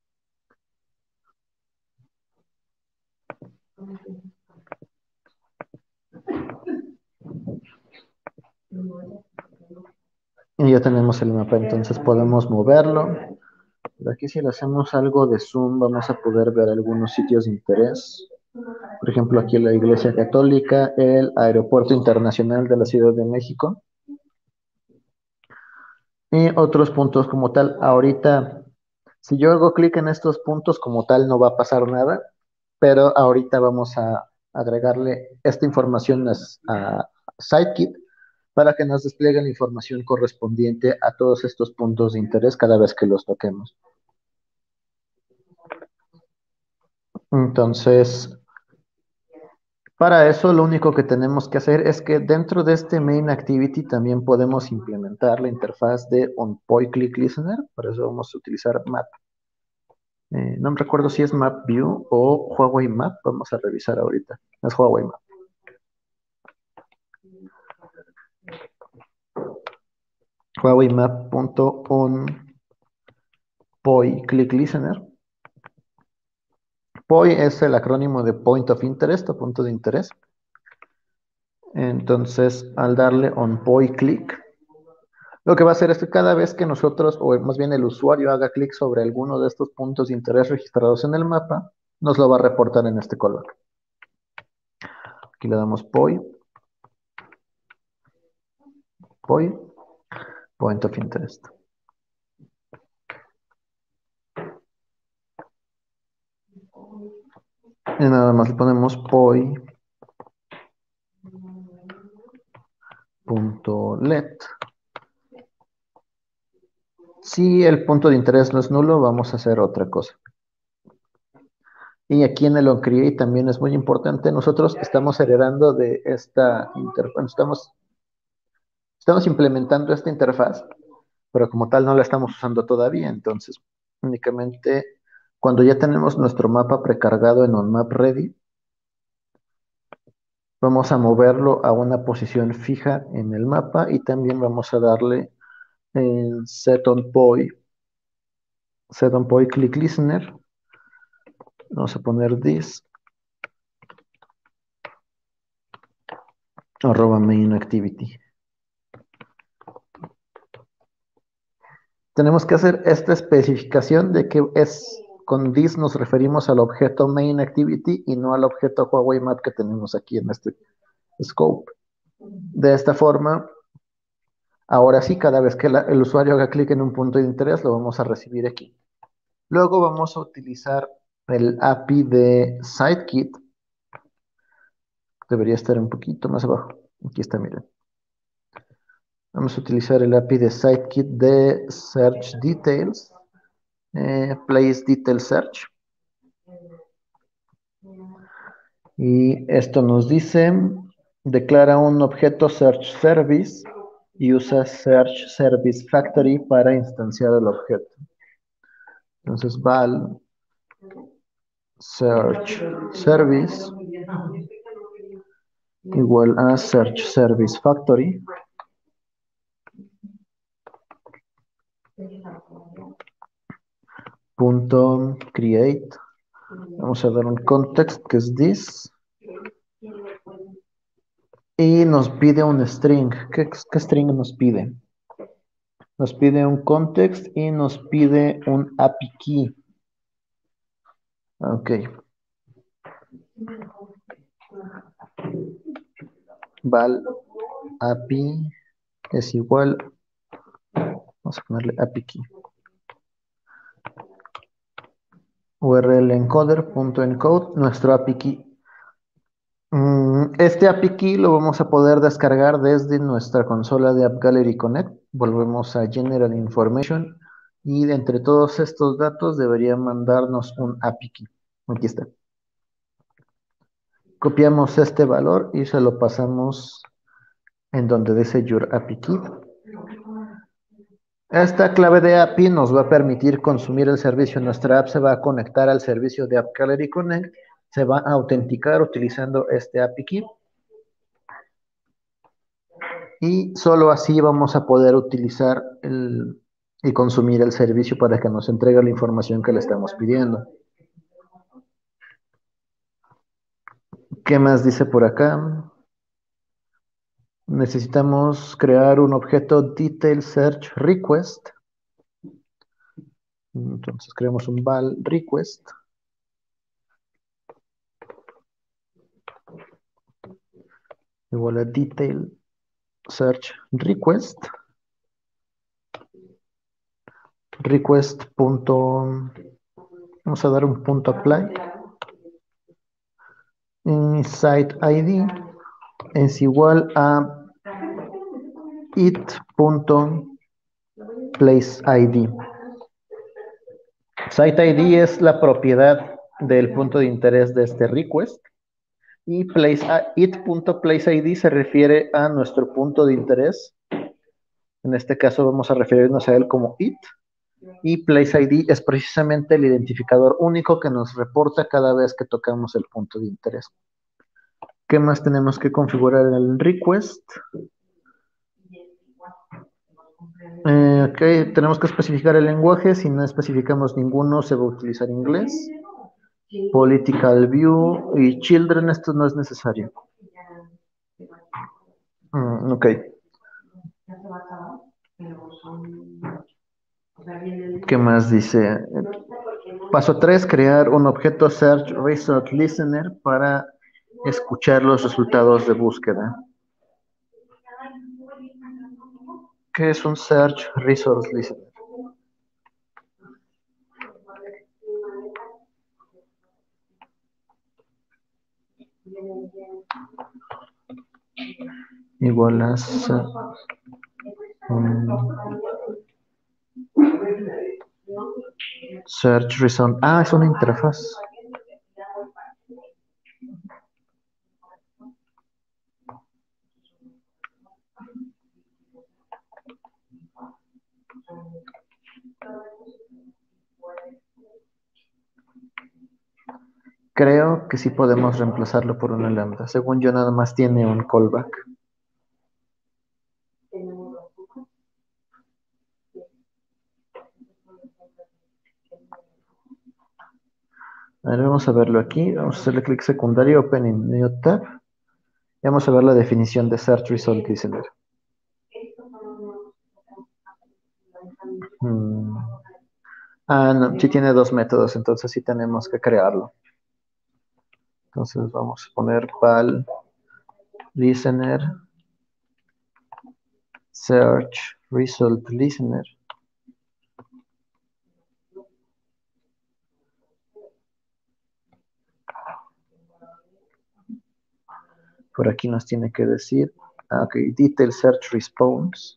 Y ya tenemos el mapa, entonces podemos moverlo. Por aquí si le hacemos algo de zoom, vamos a poder ver algunos sitios de interés. Por ejemplo, aquí la Iglesia Católica, el Aeropuerto Internacional de la Ciudad de México y otros puntos como tal. Ahorita, si yo hago clic en estos puntos como tal, no va a pasar nada, pero ahorita vamos a agregarle esta información a, a SiteKit para que nos despliegue la información correspondiente a todos estos puntos de interés cada vez que los toquemos. Entonces, para eso lo único que tenemos que hacer es que dentro de este main activity también podemos implementar la interfaz de onPointClickListener. Para eso vamos a utilizar Map. Eh, no me recuerdo si es MapView o Huawei Map. Vamos a revisar ahorita. Es Huawei Map. Huawei Map.onPointClickListener. P O I es el acrónimo de Point of Interest o punto de interés. Entonces, al darle on point click, lo que va a hacer es que cada vez que nosotros, o más bien el usuario, haga clic sobre alguno de estos puntos de interés registrados en el mapa, nos lo va a reportar en este color. Aquí le damos P O I, P O I, Point of Interest. Y nada más le ponemos P O I punto let. Si el punto de interés no es nulo, vamos a hacer otra cosa. Y aquí en el onCreate también es muy importante. Nosotros estamos heredando de esta interfaz, estamos, estamos implementando esta interfaz, pero como tal no la estamos usando todavía. Entonces, únicamente cuando ya tenemos nuestro mapa precargado en OnMapReady, vamos a moverlo a una posición fija en el mapa y también vamos a darle en setOnPoint, setOnPointClickListener. Vamos a poner this arroba main activity. Tenemos que hacer esta especificación de que es con this nos referimos al objeto main activity y no al objeto Huawei Map que tenemos aquí en este scope. De esta forma, ahora sí, cada vez que la, el usuario haga clic en un punto de interés, lo vamos a recibir aquí. Luego vamos a utilizar el A P I de SiteKit. Debería estar un poquito más abajo. Aquí está, miren. Vamos a utilizar el A P I de SiteKit de Search Details. Eh, place Detail Search. Y esto nos dice, declara un objeto Search Service y usa Search Service Factory para instanciar el objeto. Entonces, val Search Service igual a Search Service Factory. Punto create. Vamos a dar un context que es this. Y nos pide un string. ¿Qué, qué string nos pide? Nos pide un context y nos pide un A P I key. Ok. Val A P I es igual. Vamos a ponerle A P I key. U R L encoder.encode, nuestro A P I key. Este A P I key lo vamos a poder descargar desde nuestra consola de App Gallery Connect. Volvemos a General Information y de entre todos estos datos debería mandarnos un A P I key. Aquí está. Copiamos este valor y se lo pasamos en donde dice Your A P I key. Esta clave de A P I nos va a permitir consumir el servicio. Nuestra app se va a conectar al servicio de App Gallery Connect se va a autenticar utilizando este A P I Key. Y solo así vamos a poder utilizar el, y consumir el servicio para que nos entregue la información que le estamos pidiendo. ¿Qué más dice por acá? Necesitamos crear un objeto Detail Search Request. Entonces creamos un val request. Igual a Detail Search Request. Request. Punto, vamos a dar un punto apply. Y site I D es igual a it.placeID. Site I D es la propiedad del punto de interés de este request y place, it.placeID se refiere a nuestro punto de interés. En este caso vamos a referirnos a él como it, y placeID es precisamente el identificador único que nos reporta cada vez que tocamos el punto de interés. ¿Qué más tenemos que configurar en el request? Eh, ok, tenemos que especificar el lenguaje. Si no especificamos ninguno, se va a utilizar inglés. Political view y children, esto no es necesario. Mm, ok. ¿Qué más dice? Paso tres, crear un objeto Search Result Listener para escuchar los resultados de búsqueda. ¿Qué es un Search Result Listener? Igual a um, Search Result. Ah, es una interfaz. Creo que sí podemos reemplazarlo por una lambda. Según yo, nada más tiene un callback. A ver, vamos a verlo aquí. Vamos a hacerle clic secundario, Open in New Tab. Y vamos a ver la definición de Search Result Listener. Hmm. Ah, no, sí tiene dos métodos, entonces sí tenemos que crearlo. Entonces vamos a poner val listener search result listener. Por aquí nos tiene que decir, ok, detail search response.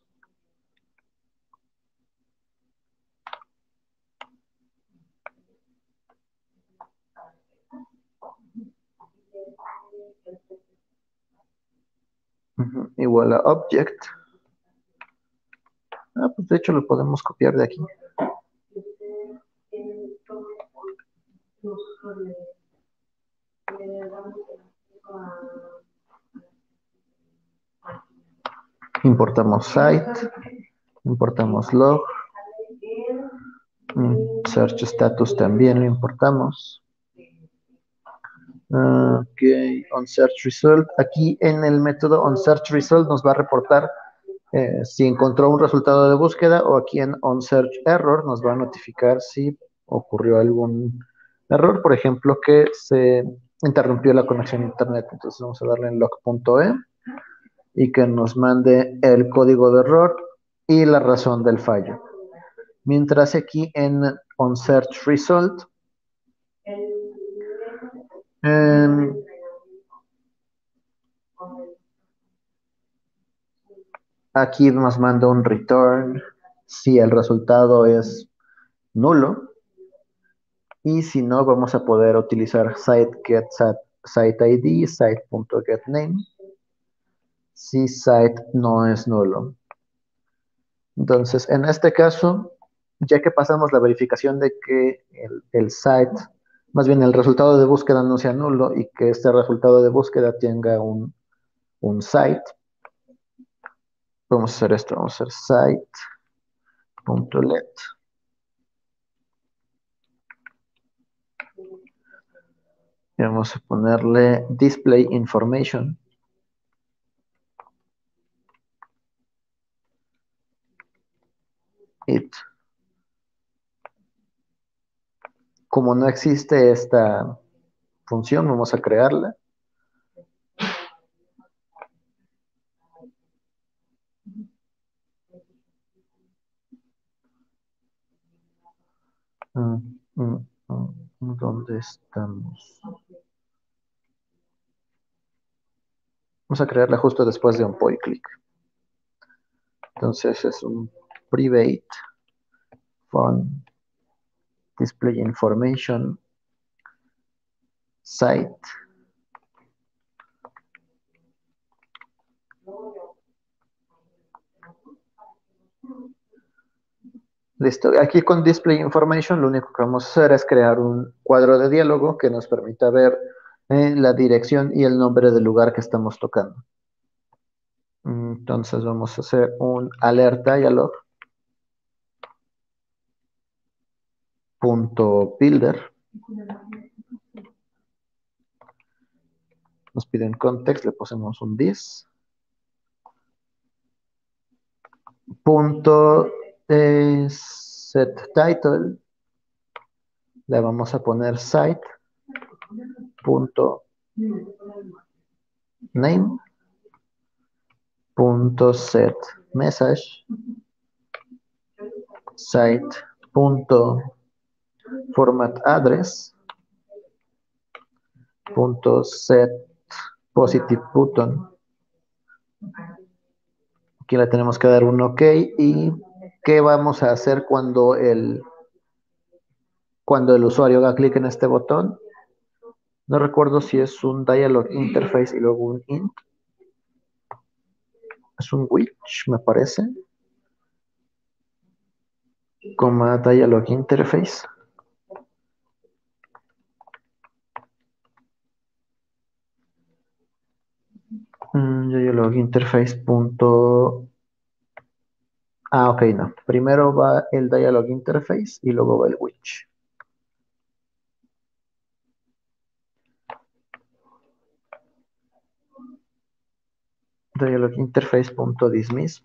Uh-huh, igual a object. Ah, pues de hecho lo podemos copiar de aquí. Importamos site, importamos log, search status también lo importamos. Ok, on search result. Aquí en el método on search result nos va a reportar eh, si encontró un resultado de búsqueda, o aquí en on search error nos va a notificar si ocurrió algún error, por ejemplo, que se interrumpió la conexión a internet. Entonces vamos a darle en log.e y que nos mande el código de error y la razón del fallo. Mientras aquí en on search result eh, aquí nos manda un return si el resultado es nulo, y si no, vamos a poder utilizar site.getSiteID, site.getName, si site no es nulo. Entonces, en este caso, ya que pasamos la verificación de que el, el site más bien el resultado de búsqueda no sea nulo y que este resultado de búsqueda tenga un, un site. Vamos a hacer esto, vamos a hacer site.let. Y vamos a ponerle display information. It. Como no existe esta función, vamos a crearla. Mm, mm, mm, ¿Dónde estamos? Vamos a crearla justo después de un point click. Entonces es un private fun display information site. Listo. Aquí con display information lo único que vamos a hacer es crear un cuadro de diálogo que nos permita ver eh, la dirección y el nombre del lugar que estamos tocando. Entonces vamos a hacer un alert dialog punto builder. Nos piden context, le ponemos un this. Punto eh, set title. Le vamos a poner site. Punto name. Punto set message. Site. Punto format address. Punto set positive button. Aquí le tenemos que dar un OK. ¿Y qué vamos a hacer cuando el, cuando el usuario haga clic en este botón? No recuerdo si es un dialog interface y luego un int. Es un which, me parece. Coma dialog interface. Mm, dialog interface punto... Ah, ok, no. Primero va el dialog interface y luego va el which. Dialog interface punto dismiss.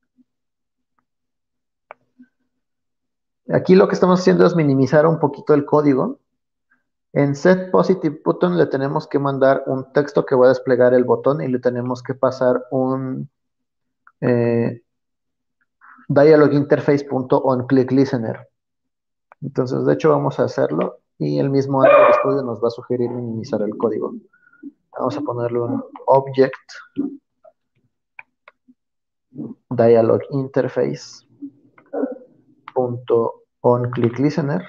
Aquí lo que estamos haciendo es minimizar un poquito el código. En set positive button le tenemos que mandar un texto que va a desplegar el botón y le tenemos que pasar un eh, dialog interface punto onClick listener. Entonces, de hecho, vamos a hacerlo y el mismo Android Studio nos va a sugerir minimizar el código. Vamos a ponerle un object dialog interface punto onClick listener.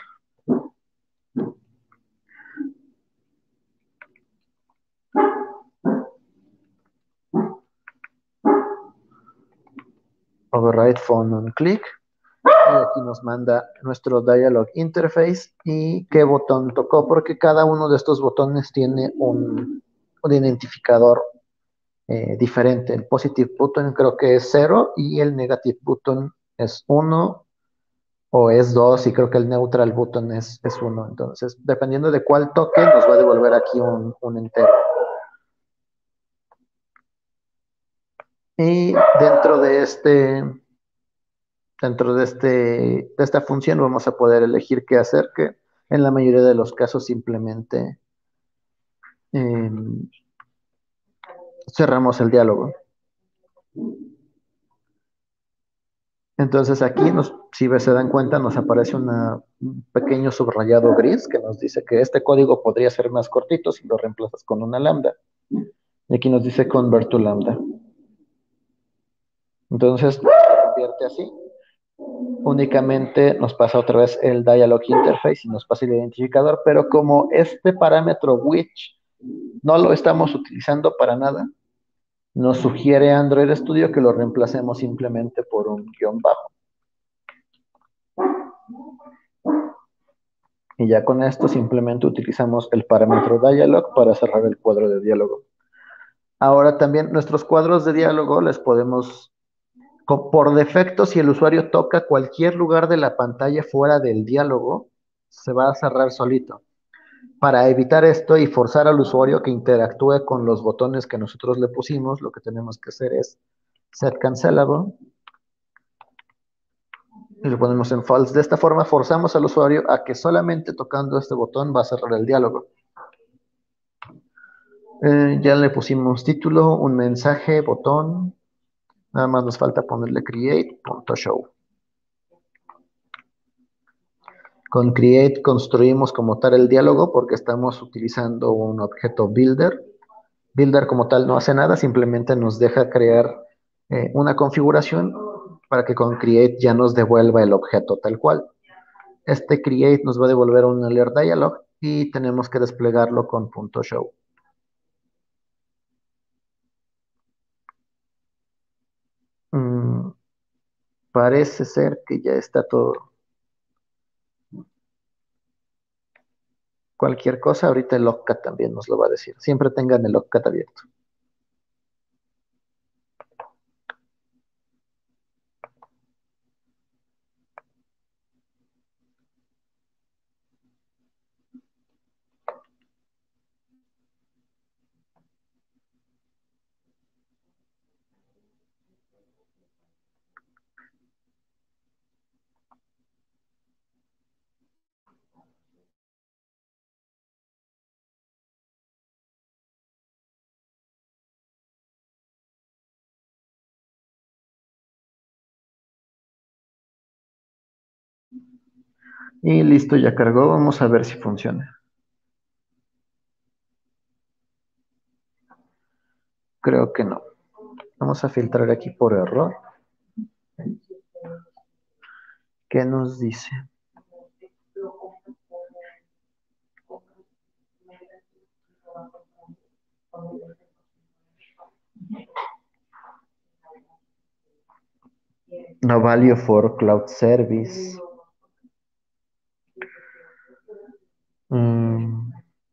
Override phone on click. Y aquí nos manda nuestro dialog interface y qué botón tocó, porque cada uno de estos botones tiene un, un identificador eh, diferente. El positive button creo que es cero y el negative button es uno o es dos y creo que el neutral button es, es uno. Entonces, dependiendo de cuál toque, nos va a devolver aquí un, un entero. Y dentro de este Dentro de, este, de esta función vamos a poder elegir qué hacer, que en la mayoría de los casos simplemente eh, cerramos el diálogo. Entonces aquí, nos, si se dan cuenta, nos aparece una, un pequeño subrayado gris que nos dice que este código podría ser más cortito si lo reemplazas con una lambda. Y aquí nos dice convert to lambda. Entonces, se convierte así. Únicamente nos pasa otra vez el dialog interface y nos pasa el identificador, pero como este parámetro which no lo estamos utilizando para nada, nos sugiere Android Studio que lo reemplacemos simplemente por un guión bajo. Y ya con esto simplemente utilizamos el parámetro dialog para cerrar el cuadro de diálogo. Ahora también nuestros cuadros de diálogo les podemos, co- por defecto, si el usuario toca cualquier lugar de la pantalla fuera del diálogo, se va a cerrar solito. Para evitar esto y forzar al usuario que interactúe con los botones que nosotros le pusimos, lo que tenemos que hacer es set cancelable y lo ponemos en false. De esta forma forzamos al usuario a que solamente tocando este botón va a cerrar el diálogo. Eh, ya le pusimos título, un mensaje, botón. Nada más nos falta ponerle create.show. Con create construimos como tal el diálogo porque estamos utilizando un objeto builder. Builder como tal no hace nada, simplemente nos deja crear eh, una configuración para que con create ya nos devuelva el objeto tal cual. Este create nos va a devolver un alert dialog y tenemos que desplegarlo con .show. Mm, parece ser que ya está todo. Cualquier cosa, ahorita el logcat también nos lo va a decir. Siempre tengan el logcat abierto. Y listo, ya cargó. Vamos a ver si funciona. Creo que no. Vamos a filtrar aquí por error. ¿Qué nos dice? No value for cloud service. Mm,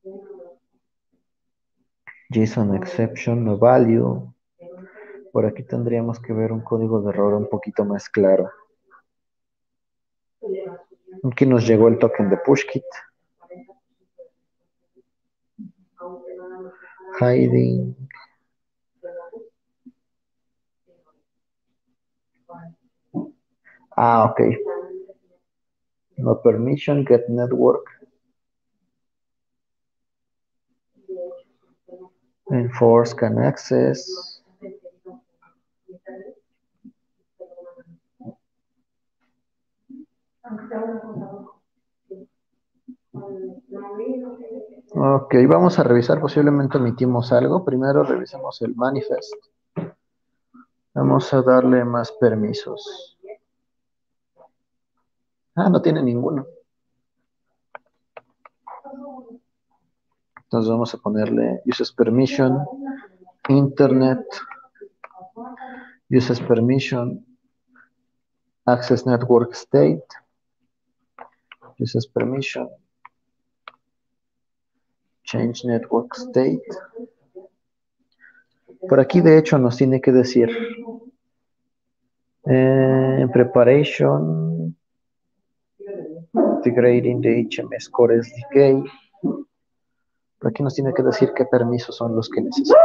JSON exception, no value. Por aquí tendríamos que ver un código de error un poquito más claro. Aquí nos llegó el token de PushKit. Hiding. Ah, ok. No permission, get network. Enforce can access. Ok, vamos a revisar, posiblemente omitimos algo. Primero revisemos el manifest. Vamos a darle más permisos. Ah, no tiene ninguno. Entonces vamos a ponerle uses permission, internet, uses permission, access network state, uses permission, change network state. Por aquí de hecho nos tiene que decir eh, preparation, integrating the H M S Core S D K. Por aquí nos tiene que decir qué permisos son los que necesita.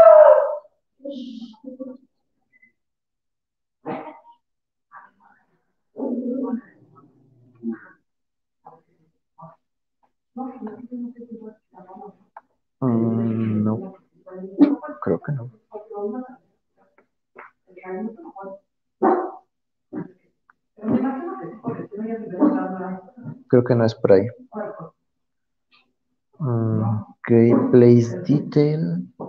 Mm, no, creo que no. Creo que no es por ahí. Mm, ok, place detail,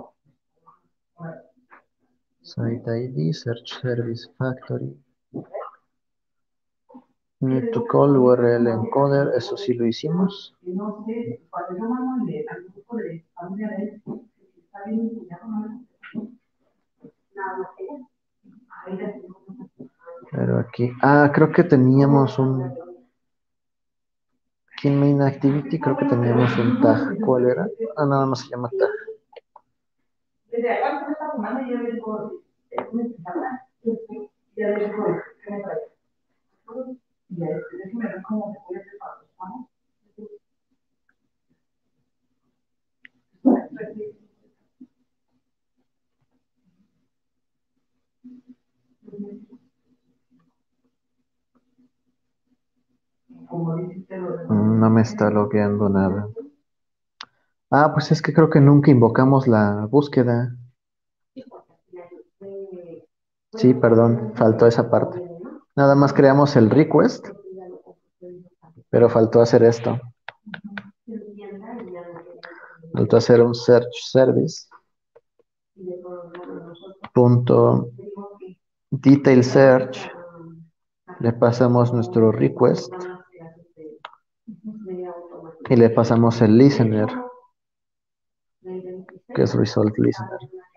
site I D, search service factory. Need to call U R L encoder, eso sí lo hicimos. Pero aquí, ah, creo que teníamos un, Aquí en Main Activity creo que teníamos un tag. ¿Cuál era? Ah, nada más se llama tag. Mm, No me está logueando nada. Ah, pues es que creo que nunca invocamos la búsqueda. Sí, perdón, faltó esa parte. Nada más creamos el request, pero faltó hacer esto. Faltó hacer un search service. Punto detail search. Le pasamos nuestro request y le pasamos el listener, que es result listener.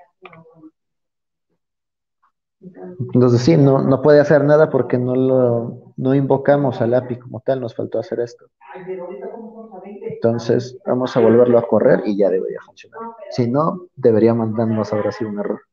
Entonces sí, no, no puede hacer nada porque no lo no invocamos al A P I como tal, nos faltó hacer esto. Entonces vamos a volverlo a correr y ya debería funcionar. Si no, debería mandarnos ahora sí un error.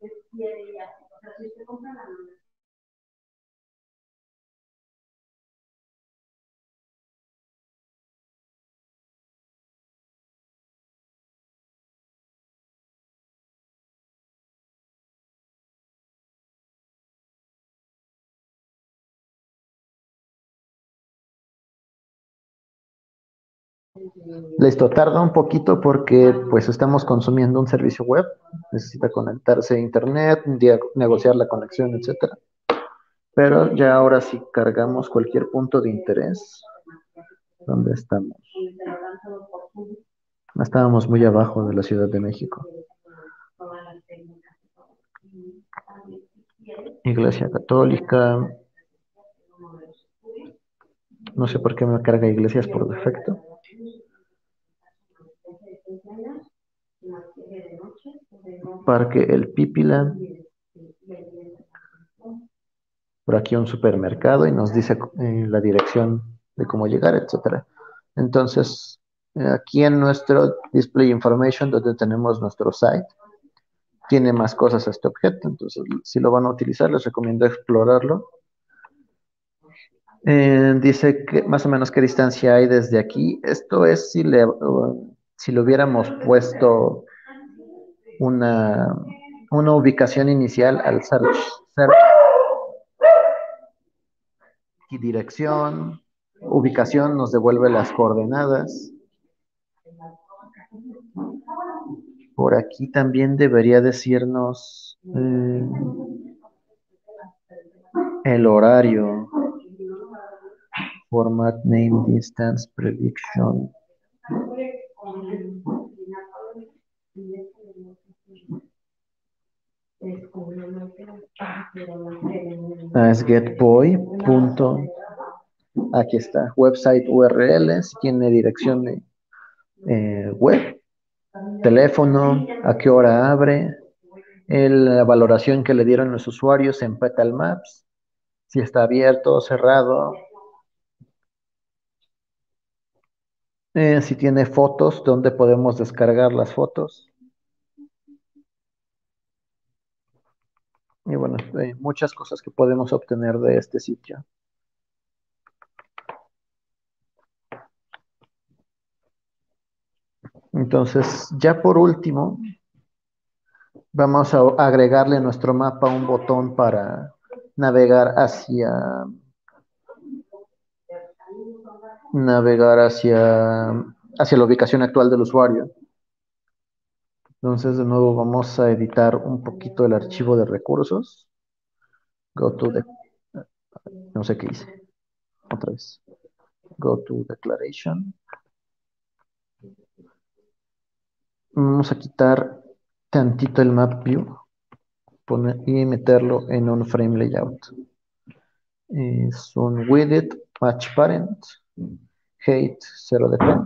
Listo, tarda un poquito porque pues estamos consumiendo un servicio web, necesita conectarse a internet, dia- negociar la conexión, etcétera. Pero ya ahora sí cargamos cualquier punto de interés. ¿Dónde estamos? Estábamos muy abajo de la Ciudad de México. Iglesia Católica. No sé por qué me carga iglesias por defecto. Parque El Pípila. Por aquí un supermercado y nos dice eh, la dirección de cómo llegar, etcétera. Entonces, eh, aquí en nuestro display information, donde tenemos nuestro site, tiene más cosas este objeto. Entonces, si lo van a utilizar, les recomiendo explorarlo. Eh, dice que más o menos qué distancia hay desde aquí. Esto es si le, uh, si le hubiéramos puesto una, una ubicación inicial al search, search y dirección, ubicación nos devuelve las coordenadas. Por aquí también debería decirnos eh, el horario, format, name, distance, prediction. Ah, es getboy. Punto. Aquí está, website U R L, si tiene dirección de eh, web, teléfono, a qué hora abre, el- la valoración que le dieron los usuarios en Petal Maps, si está abierto o cerrado, eh, si tiene fotos, dónde podemos descargar las fotos. Y bueno, hay muchas cosas que podemos obtener de este sitio. Entonces, ya por último, vamos a agregarle a nuestro mapa un botón para navegar hacia navegar hacia, hacia la ubicación actual del usuario. Entonces, de nuevo, vamos a editar un poquito el archivo de recursos. Go to the, no sé qué hice. Otra vez. Go to declaration. Vamos a quitar tantito el map view poner, y meterlo en un frame layout. Es un widget match parent height cero de pen.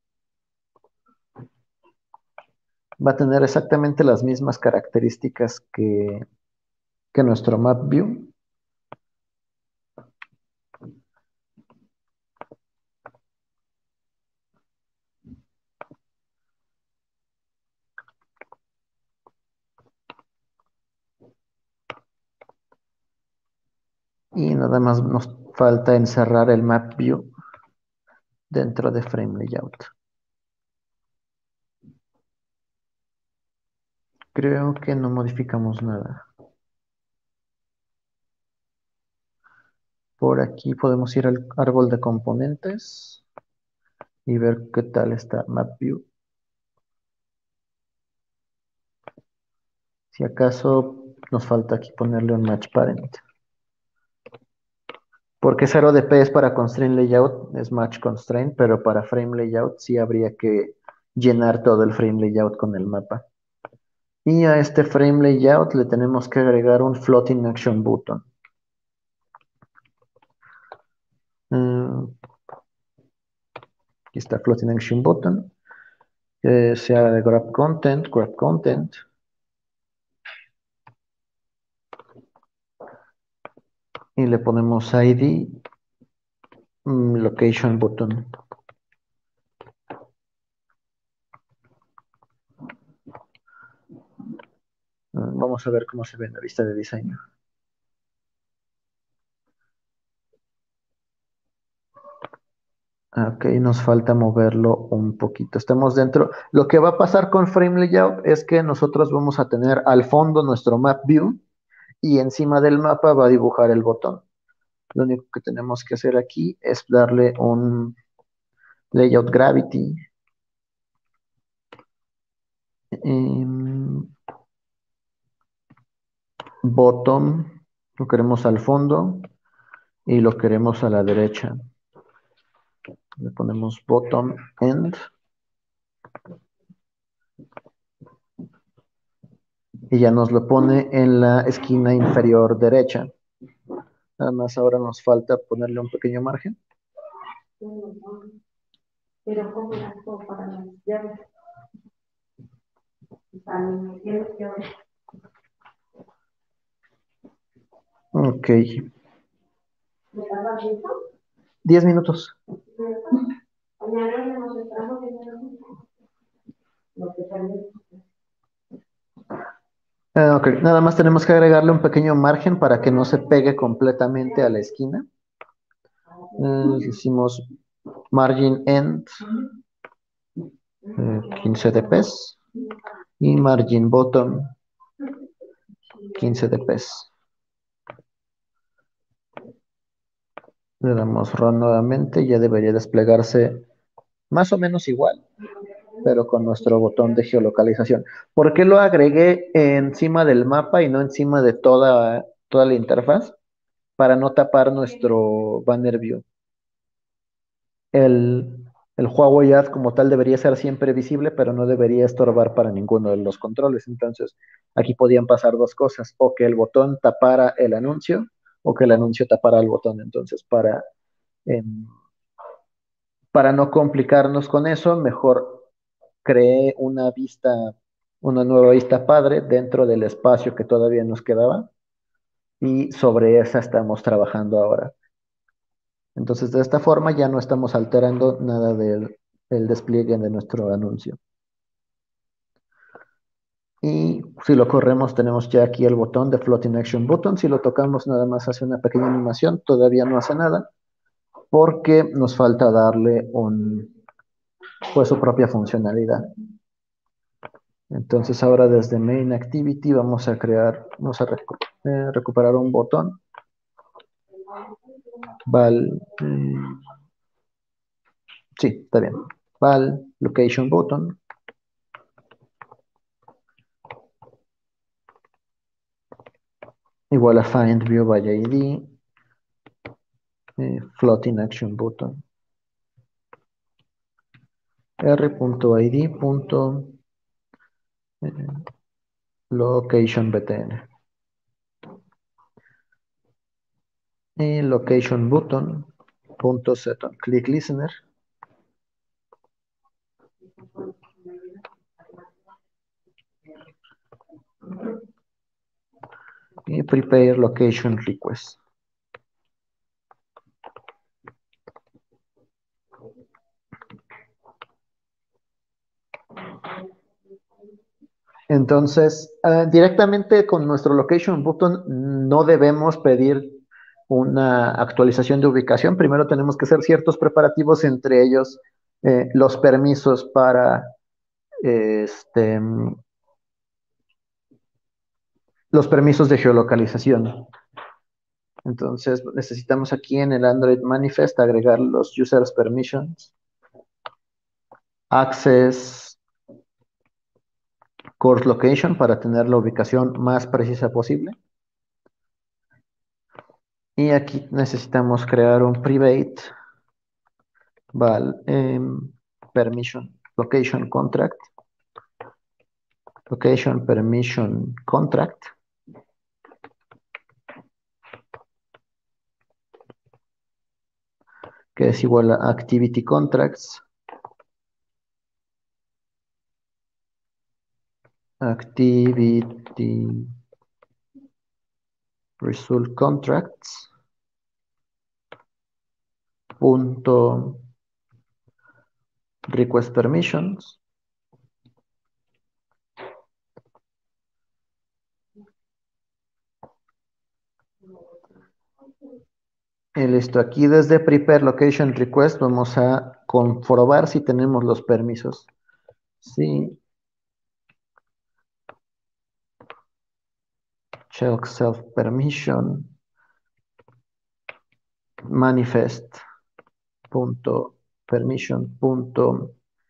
Va a tener exactamente las mismas características que, que nuestro map view. Y nada más nos falta encerrar el map view dentro de frame layout. Creo que no modificamos nada. Por aquí podemos ir al árbol de componentes y ver qué tal está map view. Si acaso nos falta aquí ponerle un match parent. Porque cero D P es para constraint layout, es match constraint, pero para frame layout sí habría que llenar todo el frame layout con el mapa. Y a este frame layout le tenemos que agregar un floating action button. Mm, aquí está floating action button. Que sea de grab content, grab content. Y le ponemos I D, mm, location button. Mm, Vamos a ver cómo se ve en la vista de diseño. Ok, nos falta moverlo un poquito. Estamos dentro. Lo que va a pasar con Frame Layout es que nosotros vamos a tener al fondo nuestro Map View y encima del mapa va a dibujar el botón. Lo único que tenemos que hacer aquí es darle un Layout Gravity. em, bottom, lo queremos al fondo y lo queremos a la derecha. Le ponemos bottom end y ya nos lo pone en la esquina inferior derecha. Nada más ahora nos falta ponerle un pequeño margen. Pero como las para las llaves. Ok. Diez minutos. Ah, ok, nada más tenemos que agregarle un pequeño margen para que no se pegue completamente a la esquina. Eh, hicimos margin end eh, quince dps y margin bottom quince dps. Le damos run nuevamente y ya debería desplegarse más o menos igual, pero con nuestro botón de geolocalización. ¿Por qué lo agregué encima del mapa y no encima de toda, toda la interfaz? Para no tapar nuestro banner view. El, el Huawei Ad como tal debería ser siempre visible, pero no debería estorbar para ninguno de los controles. Entonces, aquí podían pasar dos cosas, o que el botón tapara el anuncio, o que el anuncio tapara el botón. Entonces, para, em, para no complicarnos con eso, mejor creé una vista, una nueva vista padre dentro del espacio que todavía nos quedaba, y sobre esa estamos trabajando ahora. Entonces, de esta forma ya no estamos alterando nada del, del despliegue de nuestro anuncio. Y si lo corremos, tenemos ya aquí el botón de Floating Action Button. Si lo tocamos, nada más hace una pequeña animación. Todavía no hace nada porque nos falta darle un, pues, su propia funcionalidad. Entonces, ahora desde Main Activity vamos a crear, vamos a recu eh, recuperar un botón. Val, eh, sí, está bien. Val Location Button. Igual a Find View by I D. Eh, floating Action Button. R.id.locationBTN. Y location button punto set on click listener y prepare location request. Entonces, uh, directamente con nuestro location button no debemos pedir una actualización de ubicación, primero tenemos que hacer ciertos preparativos, entre ellos eh, los permisos para eh, este, los permisos de geolocalización. Entonces necesitamos aquí en el Android Manifest agregar los users permissions, access course location para tener la ubicación más precisa posible. Y aquí necesitamos crear un private val, eh, permission location contract, location permission contract, que es igual a activity contracts, activity result contracts, punto request permissions. Y listo, aquí desde prepare location request vamos a comprobar si tenemos los permisos. Sí, check self permission manifest punto permission punto.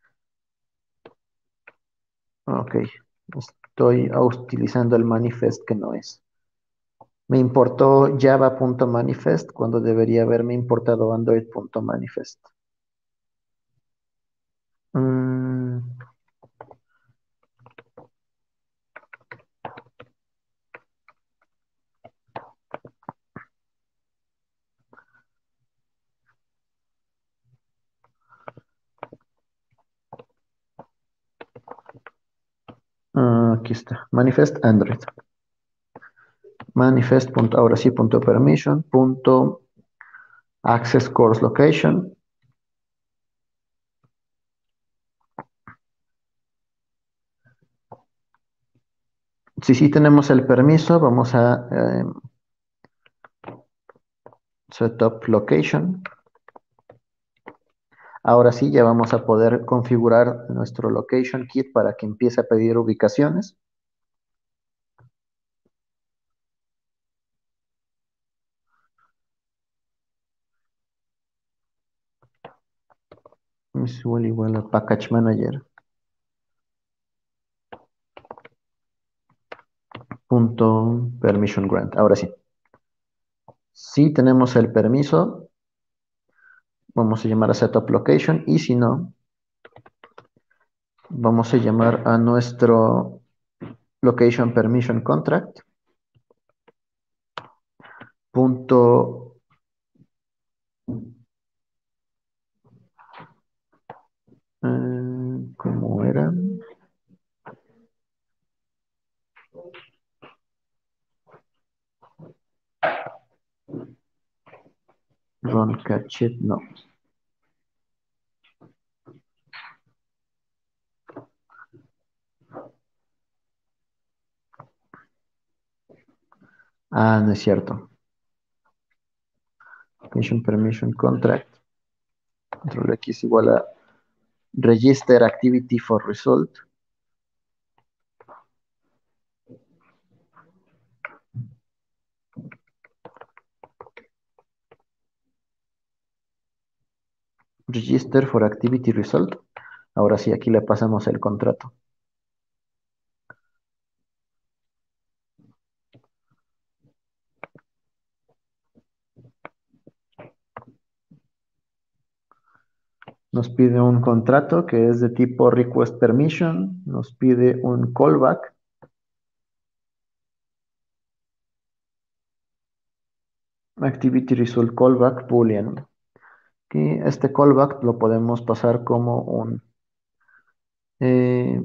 Ok, estoy utilizando el manifest que no es. Me importó java.manifest cuando debería haberme importado android.manifest. Mm, ah, aquí está, manifest android. Manifest. Punto, ahora sí, punto permission, punto access course location. Si sí tenemos el permiso, vamos a eh, setup location. Ahora sí, ya vamos a poder configurar nuestro location kit para que empiece a pedir ubicaciones. Es igual, igual a package manager. Punto permission grant. Ahora sí. Si tenemos el permiso, vamos a llamar a setup location, y si no, vamos a llamar a nuestro location permission contract. Punto eh, ¿cómo era? Run catch it, no. Ah, no es cierto. Location permission contract. Control X igual a register activity for result. Register for activity result. Ahora sí, aquí le pasamos el contrato. Nos pide un contrato que es de tipo request permission. Nos pide un callback. Activity result callback boolean. Y este callback lo podemos pasar como un eh,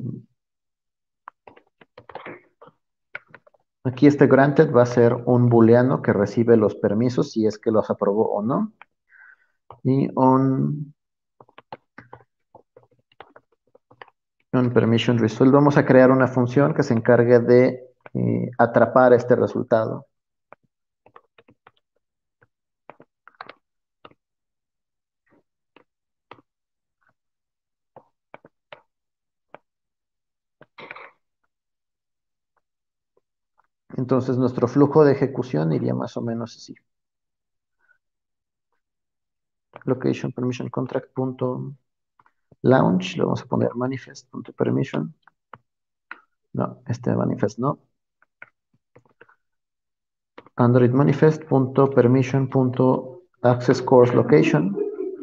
aquí este granted va a ser un booleano que recibe los permisos si es que los aprobó o no. Y un, un permission result. Vamos a crear una función que se encargue de eh, atrapar este resultado. Entonces nuestro flujo de ejecución iría más o menos así. Location permission contract punto launch, le vamos a poner manifest punto permission. No, este manifest no. Android manifest punto permission punto access course location.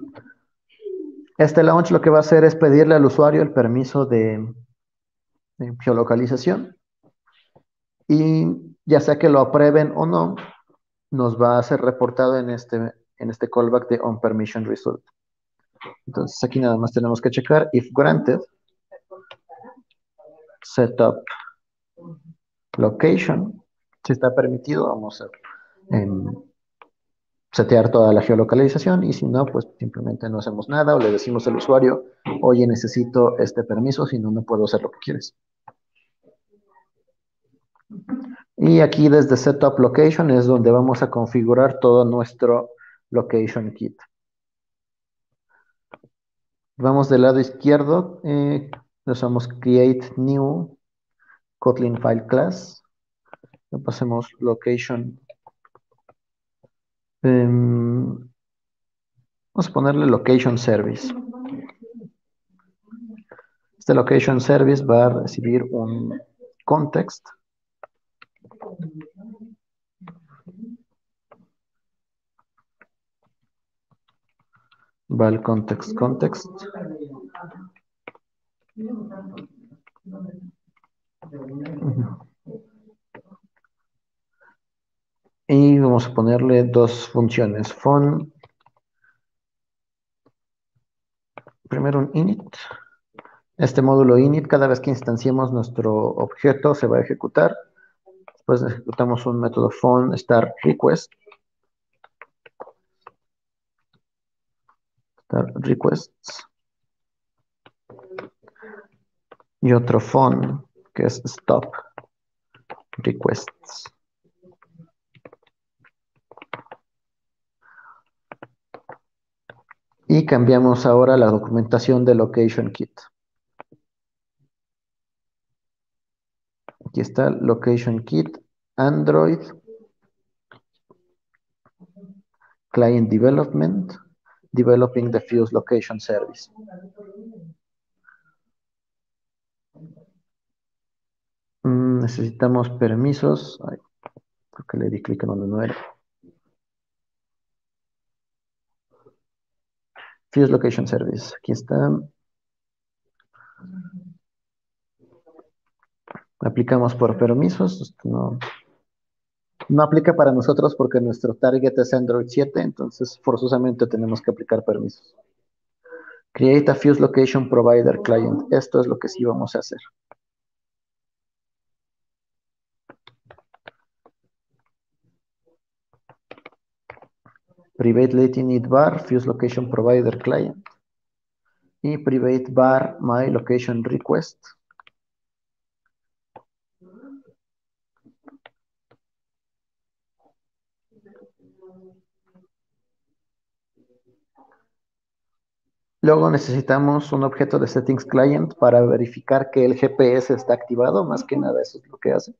Este launch lo que va a hacer es pedirle al usuario el permiso de, de geolocalización y ya sea que lo aprueben o no, nos va a ser reportado en este, en este callback de onPermission result. Entonces aquí nada más tenemos que checar if granted setup location. Si está permitido, vamos a em, setear toda la geolocalización y si no, pues simplemente no hacemos nada o le decimos al usuario, oye, necesito este permiso, si no, no puedo hacer lo que quieres. Y aquí desde Setup Location es donde vamos a configurar todo nuestro Location Kit. Vamos del lado izquierdo, eh, usamos Create New Kotlin File Class. Le pasemos Location. Um, vamos a ponerle Location Service. Este Location Service va a recibir un context. Va al context context. Y vamos a ponerle dos funciones. Fun. Primero un init. Este módulo init, cada vez que instanciemos nuestro objeto, se va a ejecutar. Después ejecutamos un método fun start request. Start requests. Y otro fun, que es stop requests. Y cambiamos ahora la documentación de Location Kit. Aquí está Location Kit, Android, Client Development, Developing the Fuse Location Service. Mm, necesitamos permisos. Ay, creo que le di clic en donde no era. Fuse Location Service. Aquí está. Aplicamos por permisos. Esto no, no aplica para nosotros porque nuestro target es Android siete, entonces forzosamente tenemos que aplicar permisos. Create a Fuse Location Provider Client. Esto es lo que sí vamos a hacer. Private let init var Fuse Location Provider Client. Y private var my location request. Luego necesitamos un objeto de settings client para verificar que el G P S está activado, más que nada eso es lo que hace.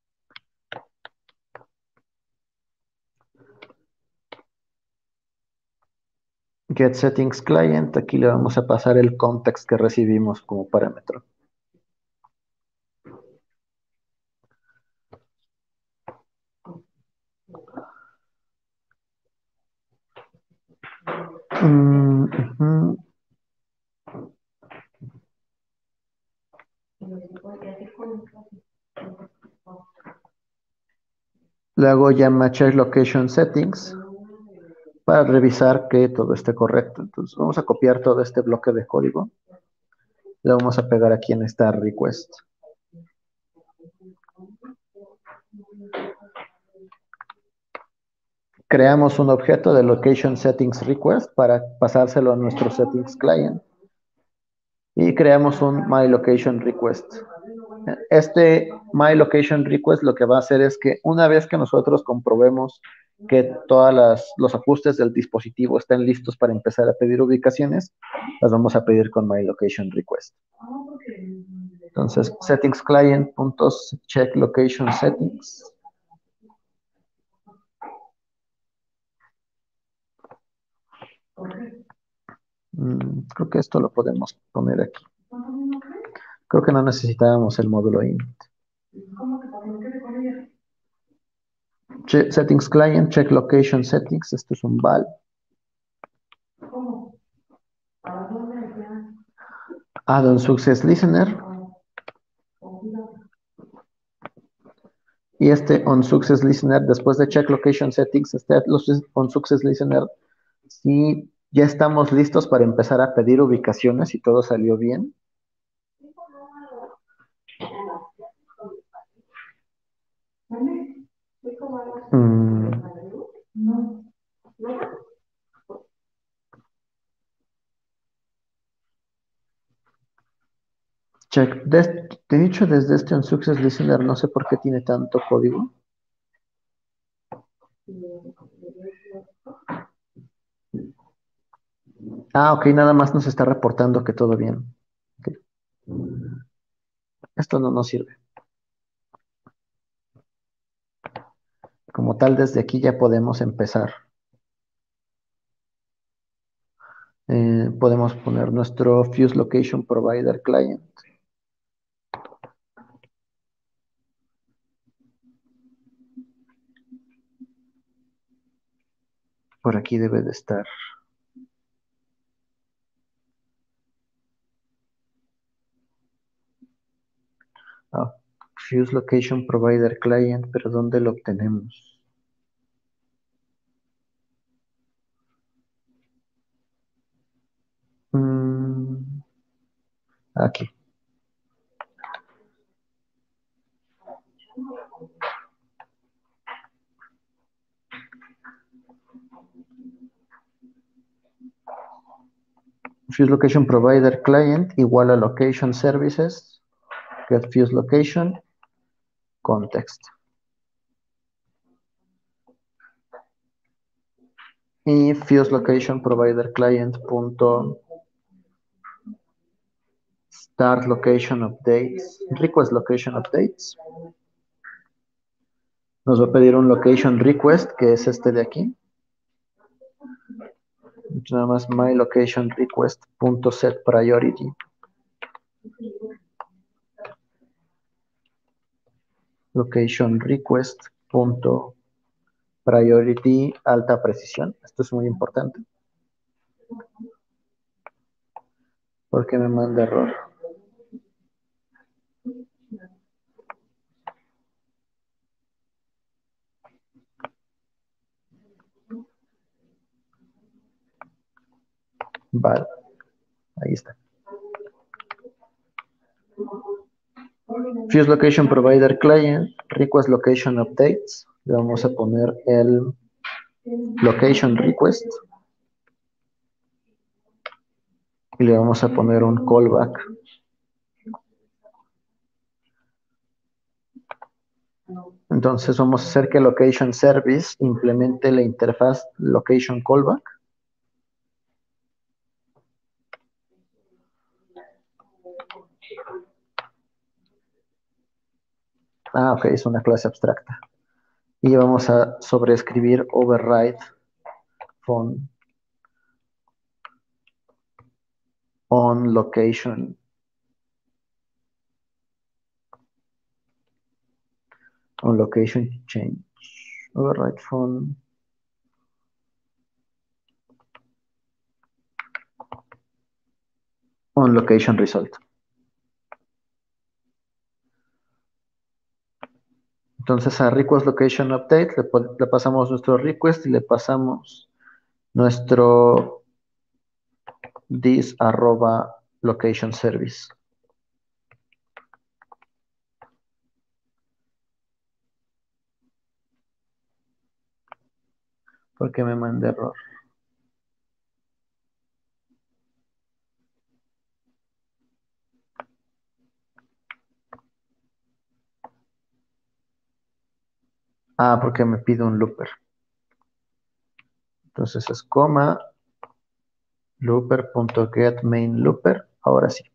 Get settings client, aquí le vamos a pasar el context que recibimos como parámetro. Mm, uh-huh. Luego llama check location settings para revisar que todo esté correcto. Entonces vamos a copiar todo este bloque de código. Lo vamos a pegar aquí en esta request. Creamos un objeto de location settings request para pasárselo a nuestro settings client. Y creamos un my location request. Este my location request lo que va a hacer es que una vez que nosotros comprobemos que todos los ajustes del dispositivo estén listos para empezar a pedir ubicaciones, las vamos a pedir con my location request. Entonces, settings client.check location settings. Mm, creo que esto lo podemos poner aquí. Creo que no necesitábamos el módulo int. Che- settings client, check location settings. Esto es un val. Add on success listener. Y este on success listener, después de check location settings, este on success listener, si ya estamos listos para empezar a pedir ubicaciones y todo salió bien. Mm. Check. De, de hecho, desde este onSuccess Listener no sé por qué tiene tanto código. Ah, ok, nada más nos está reportando que todo bien. Ok. Esto no nos sirve. Como tal, desde aquí ya podemos empezar. Eh, podemos poner nuestro Fuse Location Provider Client. Por aquí debe de estar. Ah, Fuse Location Provider Client, pero ¿dónde lo obtenemos? Mm, aquí. Fuse Location Provider Client igual a Location Services, get Fuse Location, context. Y Fuse Location Provider Client punto start location updates, request location updates. Nos va a pedir un location request, que es este de aquí. Nada más my location request punto set priority. Location request punto priority alta precisión. Esto es muy importante. Porque me manda error. Vale. Ahí está. Fuse Location Provider Client, Request Location Updates. Le vamos a poner el Location Request. Y le vamos a poner un callback. Entonces vamos a hacer que Location Service implemente la interfaz Location Callback. Ah, ok, es una clase abstracta. Y vamos a sobreescribir override on, on location. On location change. Override on on location result. Entonces a request location update le, le pasamos nuestro request y le pasamos nuestro this arroba location service. Porque me manda error. Ah, porque me pide un looper. Entonces es coma looper.getMainLooper. Ahora sí.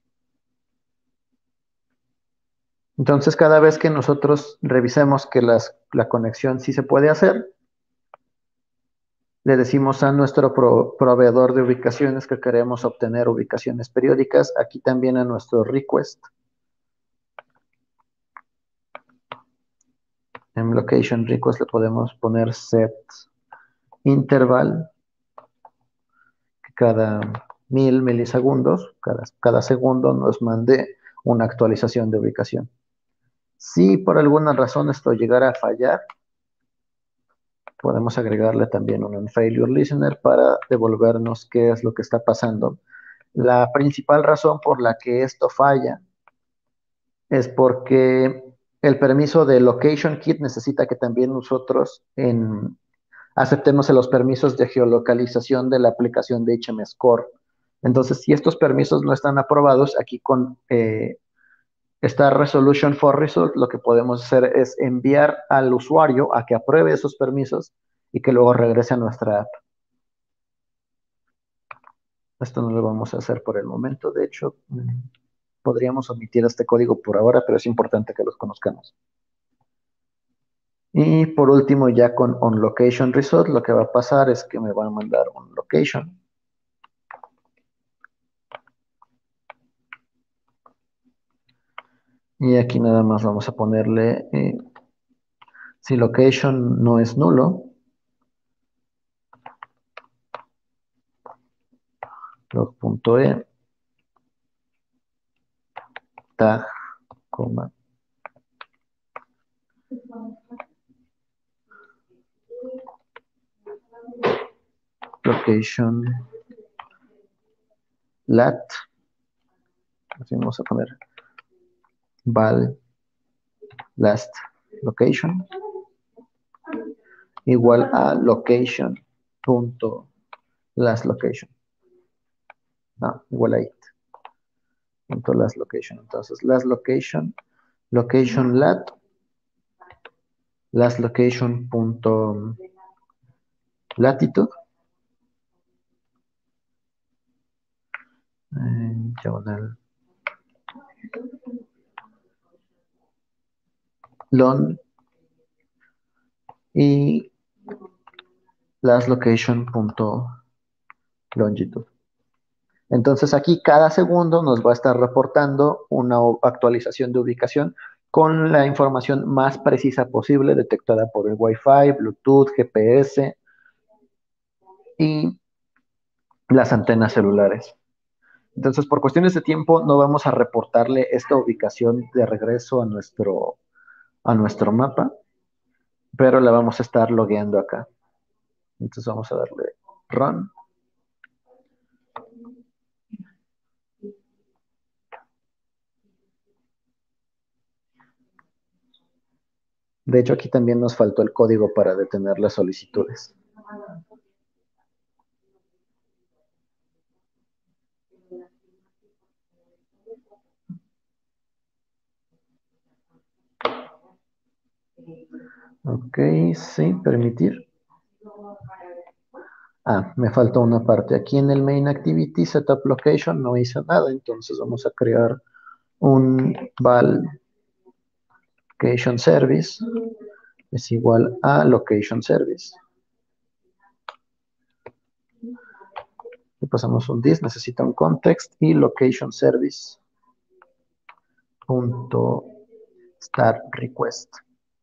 Entonces cada vez que nosotros revisemos que las, la conexión sí se puede hacer, Le decimos a nuestro pro- proveedor de ubicaciones que queremos obtener ubicaciones periódicas. Aquí también a nuestro request. En location request le podemos poner set interval, que cada mil milisegundos, cada, cada segundo nos mande una actualización de ubicación. Si por alguna razón esto llegara a fallar, podemos agregarle también un failure listener para devolvernos qué es lo que está pasando. La principal razón por la que esto falla es porque el permiso de location kit necesita que también nosotros en, aceptemos los permisos de geolocalización de la aplicación de H M S Core. Entonces, si estos permisos no están aprobados, aquí con eh, esta resolution for result, lo que podemos hacer es enviar al usuario a que apruebe esos permisos y que luego regrese a nuestra app. Esto no lo vamos a hacer por el momento. De hecho, podríamos omitir este código por ahora, pero es importante que los conozcamos. Y por último, ya con onLocationResult, lo que va a pasar es que me va a mandar un location. Y aquí nada más vamos a ponerle, eh, si location no es nulo, log.e, tag, coma, location lat, así vamos a poner val last location, igual a location punto last location. No, igual a it. Punto last location. Entonces, last location, location lat, last location punto latitude, eh, diagonal lon y last location punto longitud. Entonces aquí cada segundo nos va a estar reportando una actualización de ubicación con la información más precisa posible detectada por el Wi-Fi, Bluetooth, G P S y las antenas celulares. Entonces, por cuestiones de tiempo, no vamos a reportarle esta ubicación de regreso a nuestro, a nuestro mapa, pero la vamos a estar logueando acá. Entonces vamos a darle run. De hecho, aquí también nos faltó el código para detener las solicitudes. Ok, sí, permitir. Ah, me faltó una parte. Aquí en el main activity setup location no hice nada, entonces vamos a crear un val location service es igual a location service. Le pasamos un this, necesita un context y location service punto start request.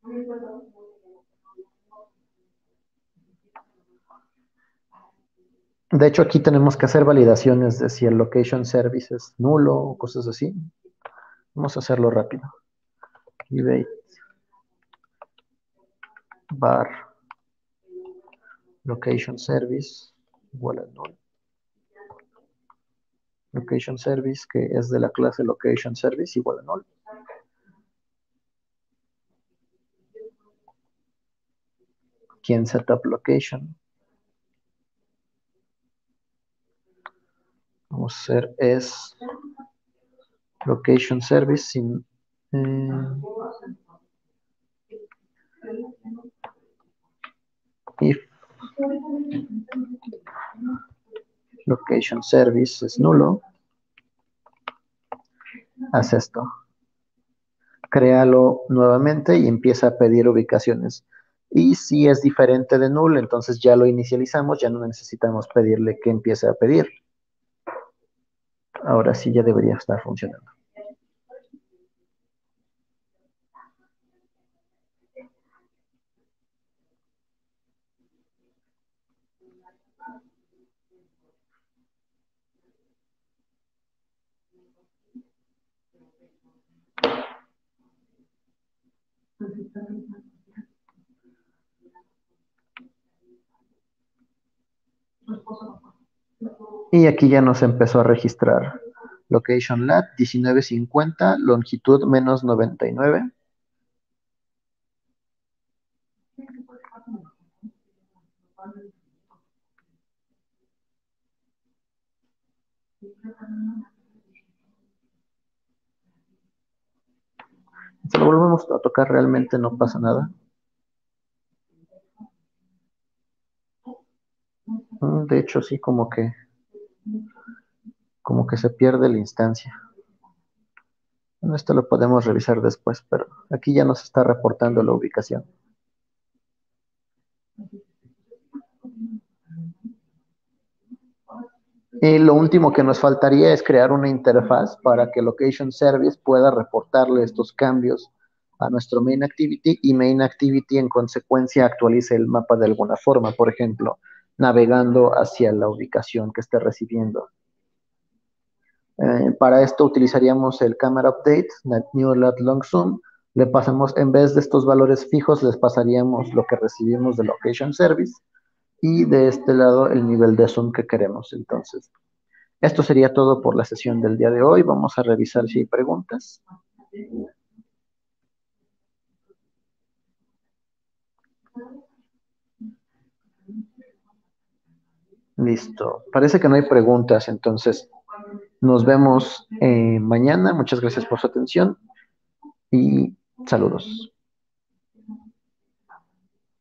De hecho, aquí tenemos que hacer validaciones de si el location service es nulo o cosas así. Vamos a hacerlo rápido. Evade var location service igual a null. Location service, que es de la clase location service, igual a null. Aquí en setup location vamos a hacer es location service sin eh, if location service es nulo, haz esto. Créalo nuevamente y empieza a pedir ubicaciones. Y si es diferente de null, entonces ya lo inicializamos, ya no necesitamos pedirle que empiece a pedir. Ahora sí ya debería estar funcionando. Y aquí ya nos empezó a registrar location lat diecinueve cincuenta, longitud menos noventa y nueve. Si lo volvemos a tocar realmente no pasa nada. Mm, De hecho sí, como que, como que se pierde la instancia. Bueno, esto lo podemos revisar después, pero aquí ya nos está reportando la ubicación. Y lo último que nos faltaría es crear una interfaz para que Location Service pueda reportarle estos cambios a nuestro Main Activity y Main Activity en consecuencia actualice el mapa de alguna forma, por ejemplo, navegando hacia la ubicación que esté recibiendo. Eh, para esto utilizaríamos el Camera Update, New Lat Long Zoom. Le pasamos, en vez de estos valores fijos, les pasaríamos lo que recibimos de Location Service y de este lado el nivel de zoom que queremos. Entonces, esto sería todo por la sesión del día de hoy. Vamos a revisar si hay preguntas. Listo. Parece que no hay preguntas, entonces nos vemos eh, mañana. Muchas gracias por su atención y saludos.